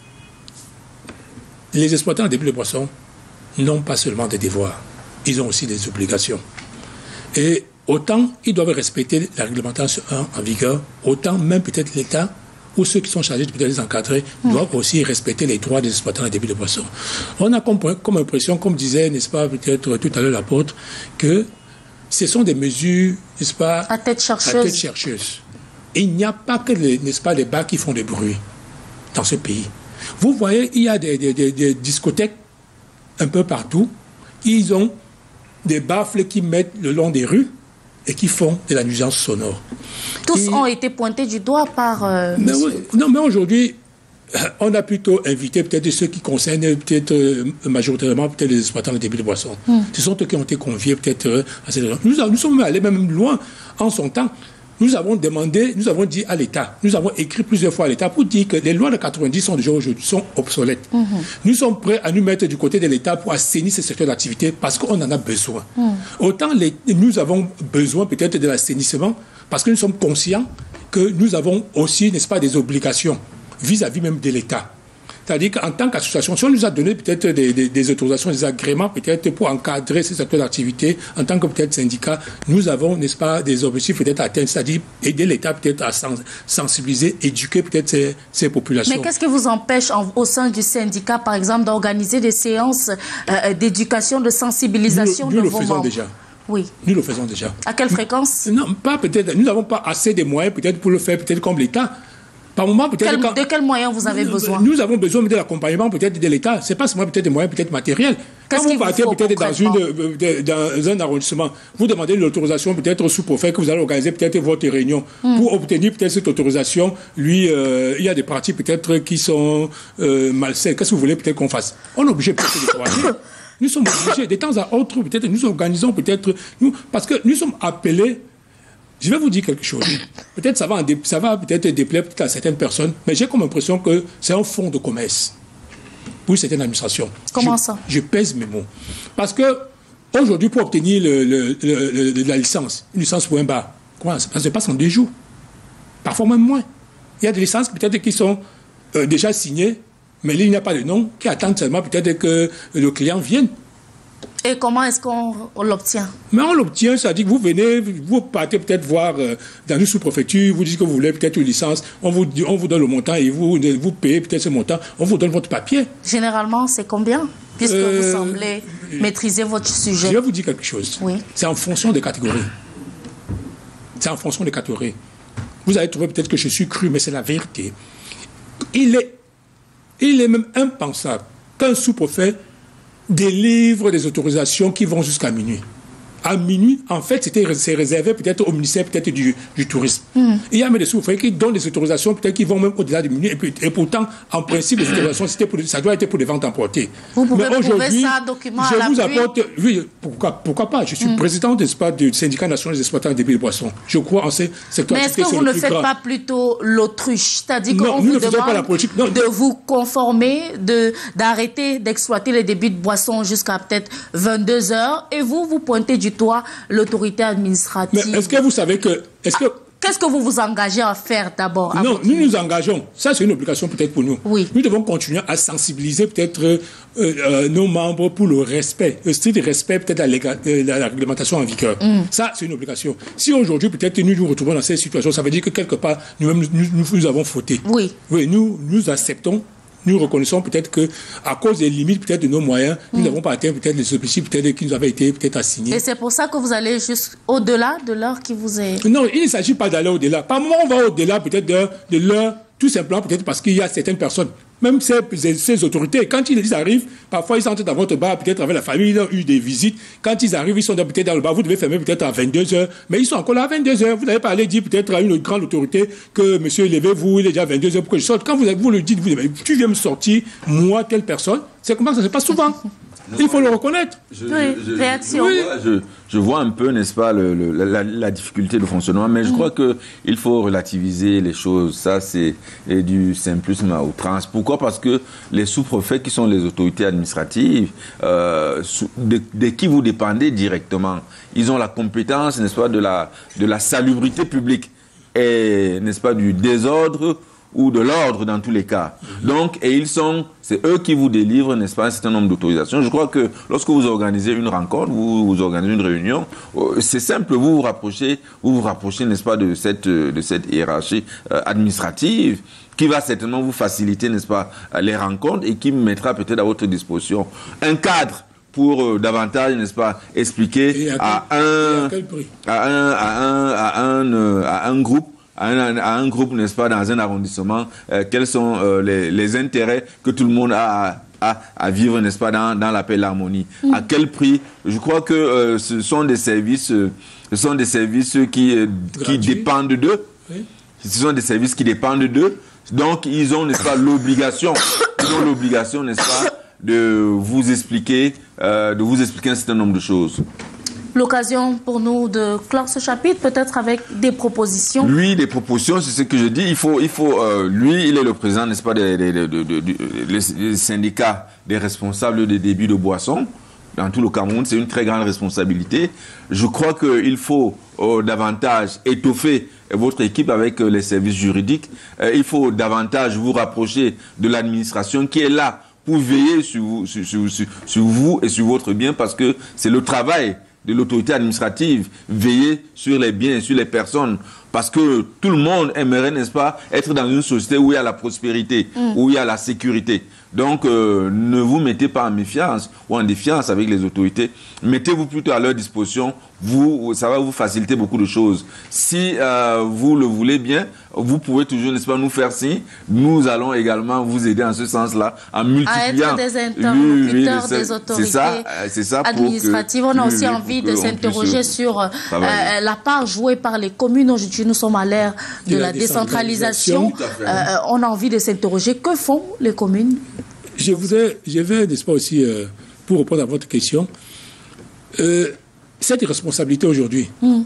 les exploitants en débit de boissons n'ont pas seulement des devoirs, ils ont aussi des obligations. Et autant ils doivent respecter la réglementation en vigueur, autant même peut-être l'État ou ceux qui sont chargés de peut-être les encadrer mmh. doivent aussi respecter les droits des exploitants en débit de boissons. On a comme, comme impression, comme disait, n'est-ce pas, peut-être tout à l'heure l'apôtre, que ce sont des mesures, n'est-ce pas, à tête chercheuse. À tête chercheuse. Et il n'y a pas que, les, n'est-ce pas, les bars qui font du bruit dans ce pays. Vous voyez, il y a des, des, des, des discothèques un peu partout. Ils ont des baffles qui mettent le long des rues et qui font de la nuisance sonore. Tous et, ont été pointés du doigt par... Euh, mais oui, non, mais aujourd'hui, on a plutôt invité peut-être ceux qui concernent peut-être euh, majoritairement peut-être les exploitants de débit de boissons. Mm. Ce sont eux qui ont été conviés peut-être euh, à ces gens. Nous, nous sommes allés même loin en son temps. Nous avons demandé, nous avons dit à l'État, nous avons écrit plusieurs fois à l'État pour dire que les lois de quatre-vingt-dix sont déjà aujourd'hui sont obsolètes. Mm-hmm. Nous sommes prêts à nous mettre du côté de l'État pour assainir ce secteur d'activité parce qu'on en a besoin. Mm. Autant les, nous avons besoin peut-être de l'assainissement parce que nous sommes conscients que nous avons aussi, n'est-ce pas, des obligations vis-à-vis même de l'État. C'est-à-dire qu'en tant qu'association, si on nous a donné peut-être des, des, des autorisations, des agréments peut-être pour encadrer ces secteurs d'activité, en tant que peut-être syndicat, nous avons, n'est-ce pas, des objectifs peut-être à atteindre, c'est-à-dire aider l'État peut-être à sens, sensibiliser, éduquer peut-être ces, ces populations. Mais qu'est-ce qui vous empêche en, au sein du syndicat, par exemple, d'organiser des séances euh, d'éducation, de sensibilisation nous, nous de vos membres? Nous le faisons déjà. Oui. Nous le faisons déjà. À quelle fréquence? Non, pas peut-être. Nous n'avons pas assez de moyens peut-être pour le faire, peut-être comme l'État. Par moment, peut-être Quel, quand, de quels moyens vous avez besoin? Nous avons besoin de l'accompagnement peut-être de l'État. C'est pas seulement peut-être des moyens peut-être matériels. Quand vous partez peut-être dans, une, de, dans un arrondissement, vous demandez l'autorisation peut-être au sous-préfet que vous allez organiser peut-être votre réunion. Mm. Pour obtenir peut-être cette autorisation, lui, euh, il y a des pratiques peut-être qui sont euh, malsaines. Qu'est-ce que vous voulez peut-être qu'on fasse? On est obligé peut-être de travailler. Nous sommes obligés, de temps à autre, peut-être nous organisons peut-être, nous, parce que nous sommes appelés. Je vais vous dire quelque chose. Peut-être ça va, dé, ça va peut-être déplaire peut-être à certaines personnes, mais j'ai comme impression que c'est un fonds de commerce pour certaines administrations. Comment je, ça? Je pèse mes mots. Parce que aujourd'hui, pour obtenir le, le, le, le, la licence, une licence pour un bar, quoi, ça se passe en deux jours. Parfois même moins. Il y a des licences peut-être qui sont euh, déjà signées, mais il n'y a pas de nom, qui attendent seulement peut-être que le client vienne. Et comment est-ce qu'on l'obtient? Mais on l'obtient, c'est-à-dire que vous venez, vous partez peut-être voir euh, dans une sous-préfecture, vous dites que vous voulez peut-être une licence, on vous, on vous donne le montant et vous, vous payez peut-être ce montant, on vous donne votre papier. Généralement, c'est combien? Puisque euh, vous semblez maîtriser votre sujet. Je vais vous dire quelque chose. Oui. C'est en fonction des catégories. C'est en fonction des catégories. Vous allez trouver peut-être que je suis cru, mais c'est la vérité. Il est, il est même impensable qu'un sous-préfet délivre des autorisations qui vont jusqu'à minuit. À minuit, en fait, c'était c'est réservé peut-être au ministère peut-être du, du tourisme. Mm. Il y a même des sous-préfets qui donnent des autorisations peut-être qui vont même au-delà de minuit. Et, puis, et pourtant, en principe, les autorisations, c'était pour, ça doit être pour des ventes emportées. Vous pouvez prouver ça, document je à vous l'appui. apporte, oui, pourquoi, pourquoi pas? Je suis mm. président du syndicat national des exploitants de débit de boissons. Je crois en ces secteurs. Mais est-ce que vous ne faites pas plutôt l'autruche? C'est-à-dire qu'on vous demande non, de vous conformer, de, d'arrêter d'exploiter les débits de boissons jusqu'à peut-être vingt-deux heures, et vous, vous pointez du doigt l'autorité administrative. Mais est-ce que vous savez que... Est-ce que qu'est-ce que vous vous engagez à faire d'abord? Non, nous nous engageons. Ça, c'est une obligation peut-être pour nous. Oui. Nous devons continuer à sensibiliser peut-être euh, euh, nos membres pour le respect, le strict respect peut-être à la, la réglementation en vigueur. Mm. Ça, c'est une obligation. Si aujourd'hui, peut-être, nous nous retrouvons dans cette situation, ça veut dire que quelque part, nous-mêmes, nous, nous, nous avons fauté. Oui. Oui, nous, nous acceptons. Nous reconnaissons peut-être que, à cause des limites peut-être de nos moyens, nous n'avons mm. pas atteint peut-être les objectifs peut-être qui nous avaient été peut-être assignés. Et c'est pour ça que vous allez juste au-delà de l'heure qui vous est... Non, il ne s'agit pas d'aller au-delà. Par moment, on va au-delà peut-être de, de l'heure, tout simplement peut-être parce qu'il y a certaines personnes, même ces, ces, ces autorités, quand ils arrivent, parfois ils entrent dans votre bar, peut-être avec la famille, ils ont eu des visites. Quand ils arrivent, ils sont peut-être dans le bar, vous devez fermer peut-être à vingt-deux heures, mais ils sont encore là à vingt-deux heures. Vous n'avez pas allé dire peut-être à une grande autorité que monsieur, levez-vous, il est déjà vingt-deux heures pour que je sorte. Quand vous, vous le dites, vous dites, tu viens me sortir, moi, telle personne, c'est comment ça se passe souvent. Non, il faut le reconnaître. Je, oui, je, réaction. Oui. Je, je vois un peu, n'est-ce pas, le, le, la, la difficulté de fonctionnement, mais je mmh. crois qu'il faut relativiser les choses. Ça, c'est du simplisme à outrance. Pourquoi? Parce que les sous-préfets, qui sont les autorités administratives, euh, de, de qui vous dépendez directement, ils ont la compétence, n'est-ce pas, de la, de la salubrité publique et, n'est-ce pas, du désordre ou de l'ordre dans tous les cas. Donc, et ils sont, c'est eux qui vous délivrent, n'est-ce pas, un certain nombre d'autorisations. Je crois que lorsque vous organisez une rencontre, vous, vous organisez une réunion, c'est simple, vous vous rapprochez, vous vous rapprochez, n'est-ce pas, de cette, de cette hiérarchie euh, administrative qui va certainement vous faciliter, n'est-ce pas, les rencontres et qui mettra peut-être à votre disposition un cadre pour euh, davantage, n'est-ce pas, expliquer à, à, un, à un, à un, à un, euh, à un groupe À un, à un groupe, n'est-ce pas, dans un arrondissement, euh, quels sont euh, les, les intérêts que tout le monde a à, à vivre, n'est-ce pas, dans, dans la paix et l'harmonie. Mmh. À quel prix? Je crois que euh, ce sont des services, euh, ce sont des services qui, euh, qui dépendent d'eux. Oui. Ce sont des services qui dépendent d'eux. Donc, ils ont, n'est-ce pas, l'obligation, ils ont l'obligation, n'est-ce pas, de vous expliquer, euh, de vous expliquer un certain nombre de choses. L'occasion pour nous de clore ce chapitre, peut-être avec des propositions. Lui, des propositions, c'est ce que je dis. Il faut, il faut. Euh, lui, il est le président, n'est-ce pas, des, des, des, des, des, des syndicats des responsables des débits de boissons. Dans tout le Cameroun, c'est une très grande responsabilité. Je crois qu'il faut euh, davantage étoffer votre équipe avec euh, les services juridiques. Euh, il faut davantage vous rapprocher de l'administration qui est là pour veiller sur vous, sur, sur, sur, sur vous et sur votre bien, parce que c'est le travail de l'autorité administrative, veiller sur les biens et sur les personnes, parce que tout le monde aimerait, n'est-ce pas, être dans une société où il y a la prospérité, mm. où il y a la sécurité. Donc, euh, ne vous mettez pas en méfiance ou en défiance avec les autorités. Mettez-vous plutôt à leur disposition. Vous, ça va vous faciliter beaucoup de choses. Si euh, vous le voulez bien, vous pouvez toujours, n'est-ce pas, nous faire signe. Nous allons également vous aider en ce sens-là, en multipliant. À être des interlocuteurs des autorités ça, ça administratives. On a aussi envie de s'interroger sur euh, la part jouée par les communes. Aujourd'hui, nous sommes à l'ère de, de la, la décentralisation. décentralisation. Euh, on a envie de s'interroger. Que font les communes? Je voudrais, je vais, n'est-ce pas, aussi, euh, pour répondre à votre question, euh, cette responsabilité aujourd'hui, mm.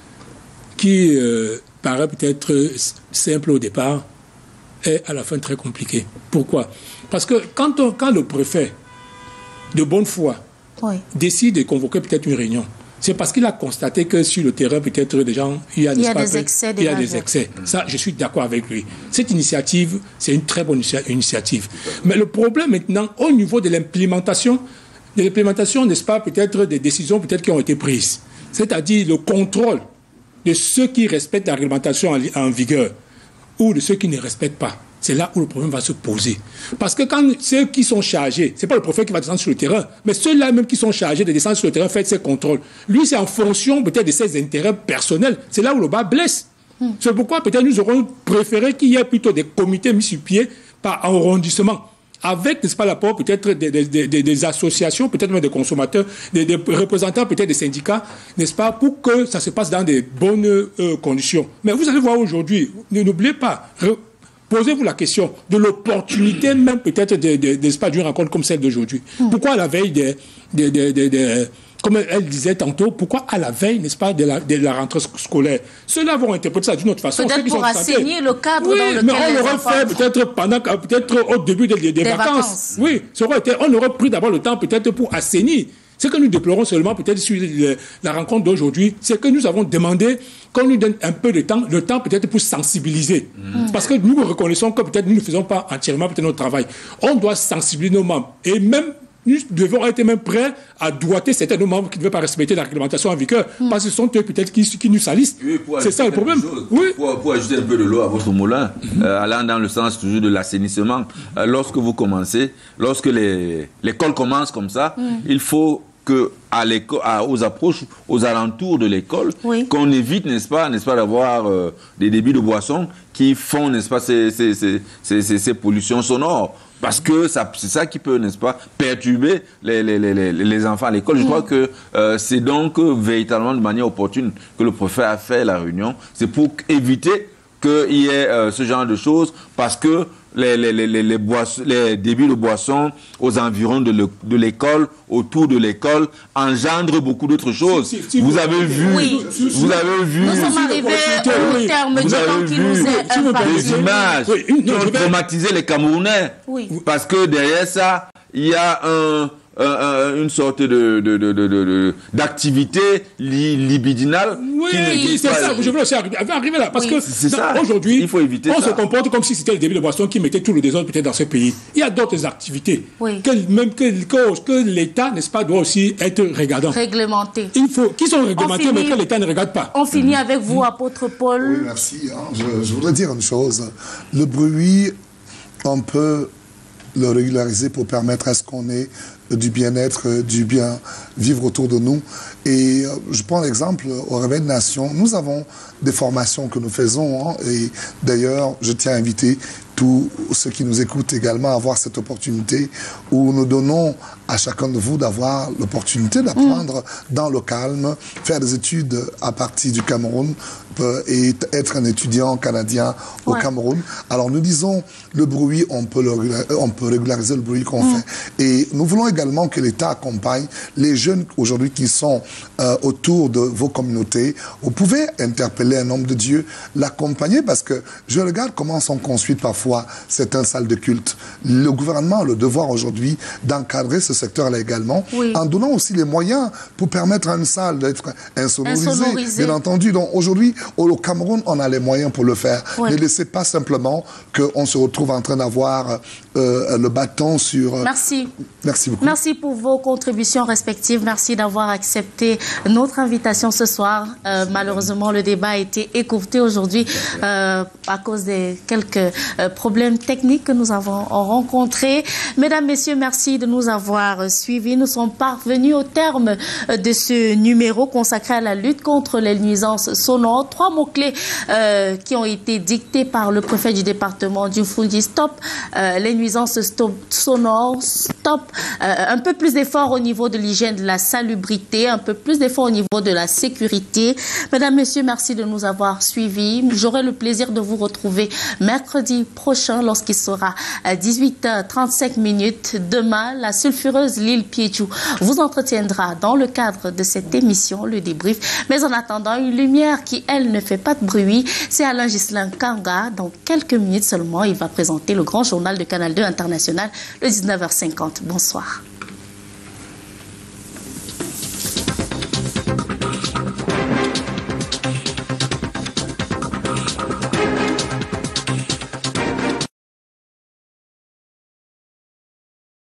qui euh, paraît peut-être simple au départ, est à la fin très compliquée. Pourquoi? Parce que quand, on, quand le préfet, de bonne foi, oui. décide de convoquer peut-être une réunion, c'est parce qu'il a constaté que sur le terrain, peut-être, des gens, il y a, il y a pas, des excès. Il y a des excès. Ça, je suis d'accord avec lui. Cette initiative, c'est une très bonne initiative. Mais le problème maintenant, au niveau de l'implémentation, de l'implémentation, n'est-ce pas, peut-être des décisions peut-être qui ont été prises. C'est-à-dire le contrôle de ceux qui respectent la réglementation en, en vigueur ou de ceux qui ne respectent pas. C'est là où le problème va se poser. Parce que quand ceux qui sont chargés, ce n'est pas le préfet qui va descendre sur le terrain, mais ceux-là même qui sont chargés de descendre sur le terrain, faire ces contrôles. Lui, c'est en fonction peut-être de ses intérêts personnels. C'est là où le bas blesse. Hmm. C'est pourquoi peut-être nous aurons préféré qu'il y ait plutôt des comités mis sur pied par arrondissement, avec, n'est-ce pas, l'apport peut-être des, des, des, des associations, peut-être même des consommateurs, des, des représentants peut-être des syndicats, n'est-ce pas, pour que ça se passe dans des bonnes euh, conditions. Mais vous allez voir aujourd'hui, n'oubliez pas, posez-vous la question de l'opportunité même peut-être de, de, de, d'une rencontre comme celle d'aujourd'hui. Mmh. Pourquoi à la veille de, de, de, de, de, comme elle disait tantôt, pourquoi à la veille, n'est-ce pas, de la, de la rentrée scolaire? Ceux-là vont interpréter ça d'une autre façon. Peut-être pour assainir le cadre oui, dans lequel mais on l'aurait fait peut-être pendant, peut-être au début des, des, des, des vacances. vacances. Oui, ça aurait été, on aurait pris d'abord le temps peut-être pour assainir. Ce que nous déplorons seulement, peut-être sur le, la rencontre d'aujourd'hui, c'est que nous avons demandé qu'on nous donne un peu de temps, le temps peut-être pour sensibiliser. Mmh. Parce que nous reconnaissons que peut-être nous ne faisons pas entièrement peut-être notre travail. On doit sensibiliser nos membres. Et même, nous devons être même prêts à doiter certains de nos membres qui ne veulent pas respecter la réglementation en vigueur. Mmh. Parce que ce sont eux peut-être qui, qui nous salissent. Oui, c'est ça le problème. Oui. Pour, pour ajouter un peu de l'eau à votre moulin, mmh. euh, allant dans le sens toujours de l'assainissement, euh, lorsque vous commencez, lorsque les, l'école commence comme ça, mmh. il faut que à l'école, à, aux approches, aux alentours de l'école, oui. qu'on évite, n'est-ce pas, n'est-ce pas, d'avoir euh, des débits de boissons qui font, n'est-ce pas, ces, ces, ces, ces, ces, ces pollutions sonores. Parce que ça, c'est ça qui peut, n'est-ce pas, perturber les, les, les, les enfants à l'école. Je mmh. crois que euh, c'est donc euh, véritablement de manière opportune que le préfet a fait la réunion. C'est pour éviter qu'il y ait euh, ce genre de choses, parce que les, les, les, les, les, boissons, les débits de boissons aux environs de l'école, autour de l'école, engendrent beaucoup d'autres choses. Si, si, vous si, avez vu, oui. vous avez vu, nous sommes arrivés au terme du temps qui nous est des images oui, une, qui ont traumatisé les Camerounais. Oui. Parce que derrière ça, il y a un... Euh, une sorte de, de, de, de, de d'activité li, libidinale. Oui, c'est ça. Je veux aussi arriver là. Parce oui. que aujourd'hui, on ça. se comporte comme si c'était le débit de boisson qui mettait tout le désordre peut-être dans ce pays. Il y a d'autres activités. Oui. Que, même que, que, que l'État, n'est-ce pas, doit aussi être regardant. Réglementé. Il faut, qui sont réglementés, mais que l'État ne regarde pas. On finit mmh. avec vous, apôtre Paul. Oui, merci. Hein. Je, je voudrais dire une chose. Le bruit, on peut le régulariser pour permettre à ce qu'on ait du bien-être, du bien vivre autour de nous. Et je prends l'exemple au Réveil de Nation. Nous avons des formations que nous faisons. Hein, et d'ailleurs, je tiens à inviter tous ceux qui nous écoutent également à avoir cette opportunité où nous donnons à chacun de vous d'avoir l'opportunité d'apprendre mmh. dans le calme, faire des études à partir du Cameroun et être un étudiant canadien au ouais. Cameroun. Alors nous disons, le bruit, on peut, le, on peut régulariser le bruit qu'on mmh. fait. Et nous voulons également que l'État accompagne les jeunes aujourd'hui qui sont euh, autour de vos communautés. Vous pouvez interpeller un homme de Dieu, l'accompagner, parce que je regarde comment sont construites parfois certaines salles de culte. Le gouvernement a le devoir aujourd'hui d'encadrer ce secteur-là également, oui. en donnant aussi les moyens pour permettre à une salle d'être insonorisée, insonorisée, bien entendu. Donc aujourd'hui, au Cameroun, on a les moyens pour le faire. Oui. Ne laissez pas simplement qu'on se retrouve en train d'avoir euh, le bâton sur... Merci. Merci beaucoup. Merci pour vos contributions respectives. Merci d'avoir accepté notre invitation ce soir. Euh, malheureusement, le débat a été écourté aujourd'hui euh, à cause des quelques euh, problèmes techniques que nous avons rencontrés. Mesdames, Messieurs, merci de nous avoir suivis. Nous sommes parvenus au terme de ce numéro consacré à la lutte contre les nuisances sonores. Trois mots-clés euh, qui ont été dictés par le préfet du département du Fundi. Stop euh, les nuisances stop, sonores. Stop euh, un peu plus d'efforts au niveau de l'hygiène, de la salubrité, un peu plus d'efforts au niveau de la sécurité. Mesdames, Messieurs, merci de nous avoir suivis. J'aurai le plaisir de vous retrouver mercredi prochain lorsqu'il sera à dix-huit heures trente-cinq minutes. Demain, la sulfureuse Lil Piéchou vous entretiendra dans le cadre de cette émission, le débrief. Mais en attendant, une lumière qui, elle, ne fait pas de bruit, c'est Alain Ghislain Kanga. Dans quelques minutes seulement, il va présenter le grand journal de Canal deux International, le dix-neuf heures cinquante. Bonsoir.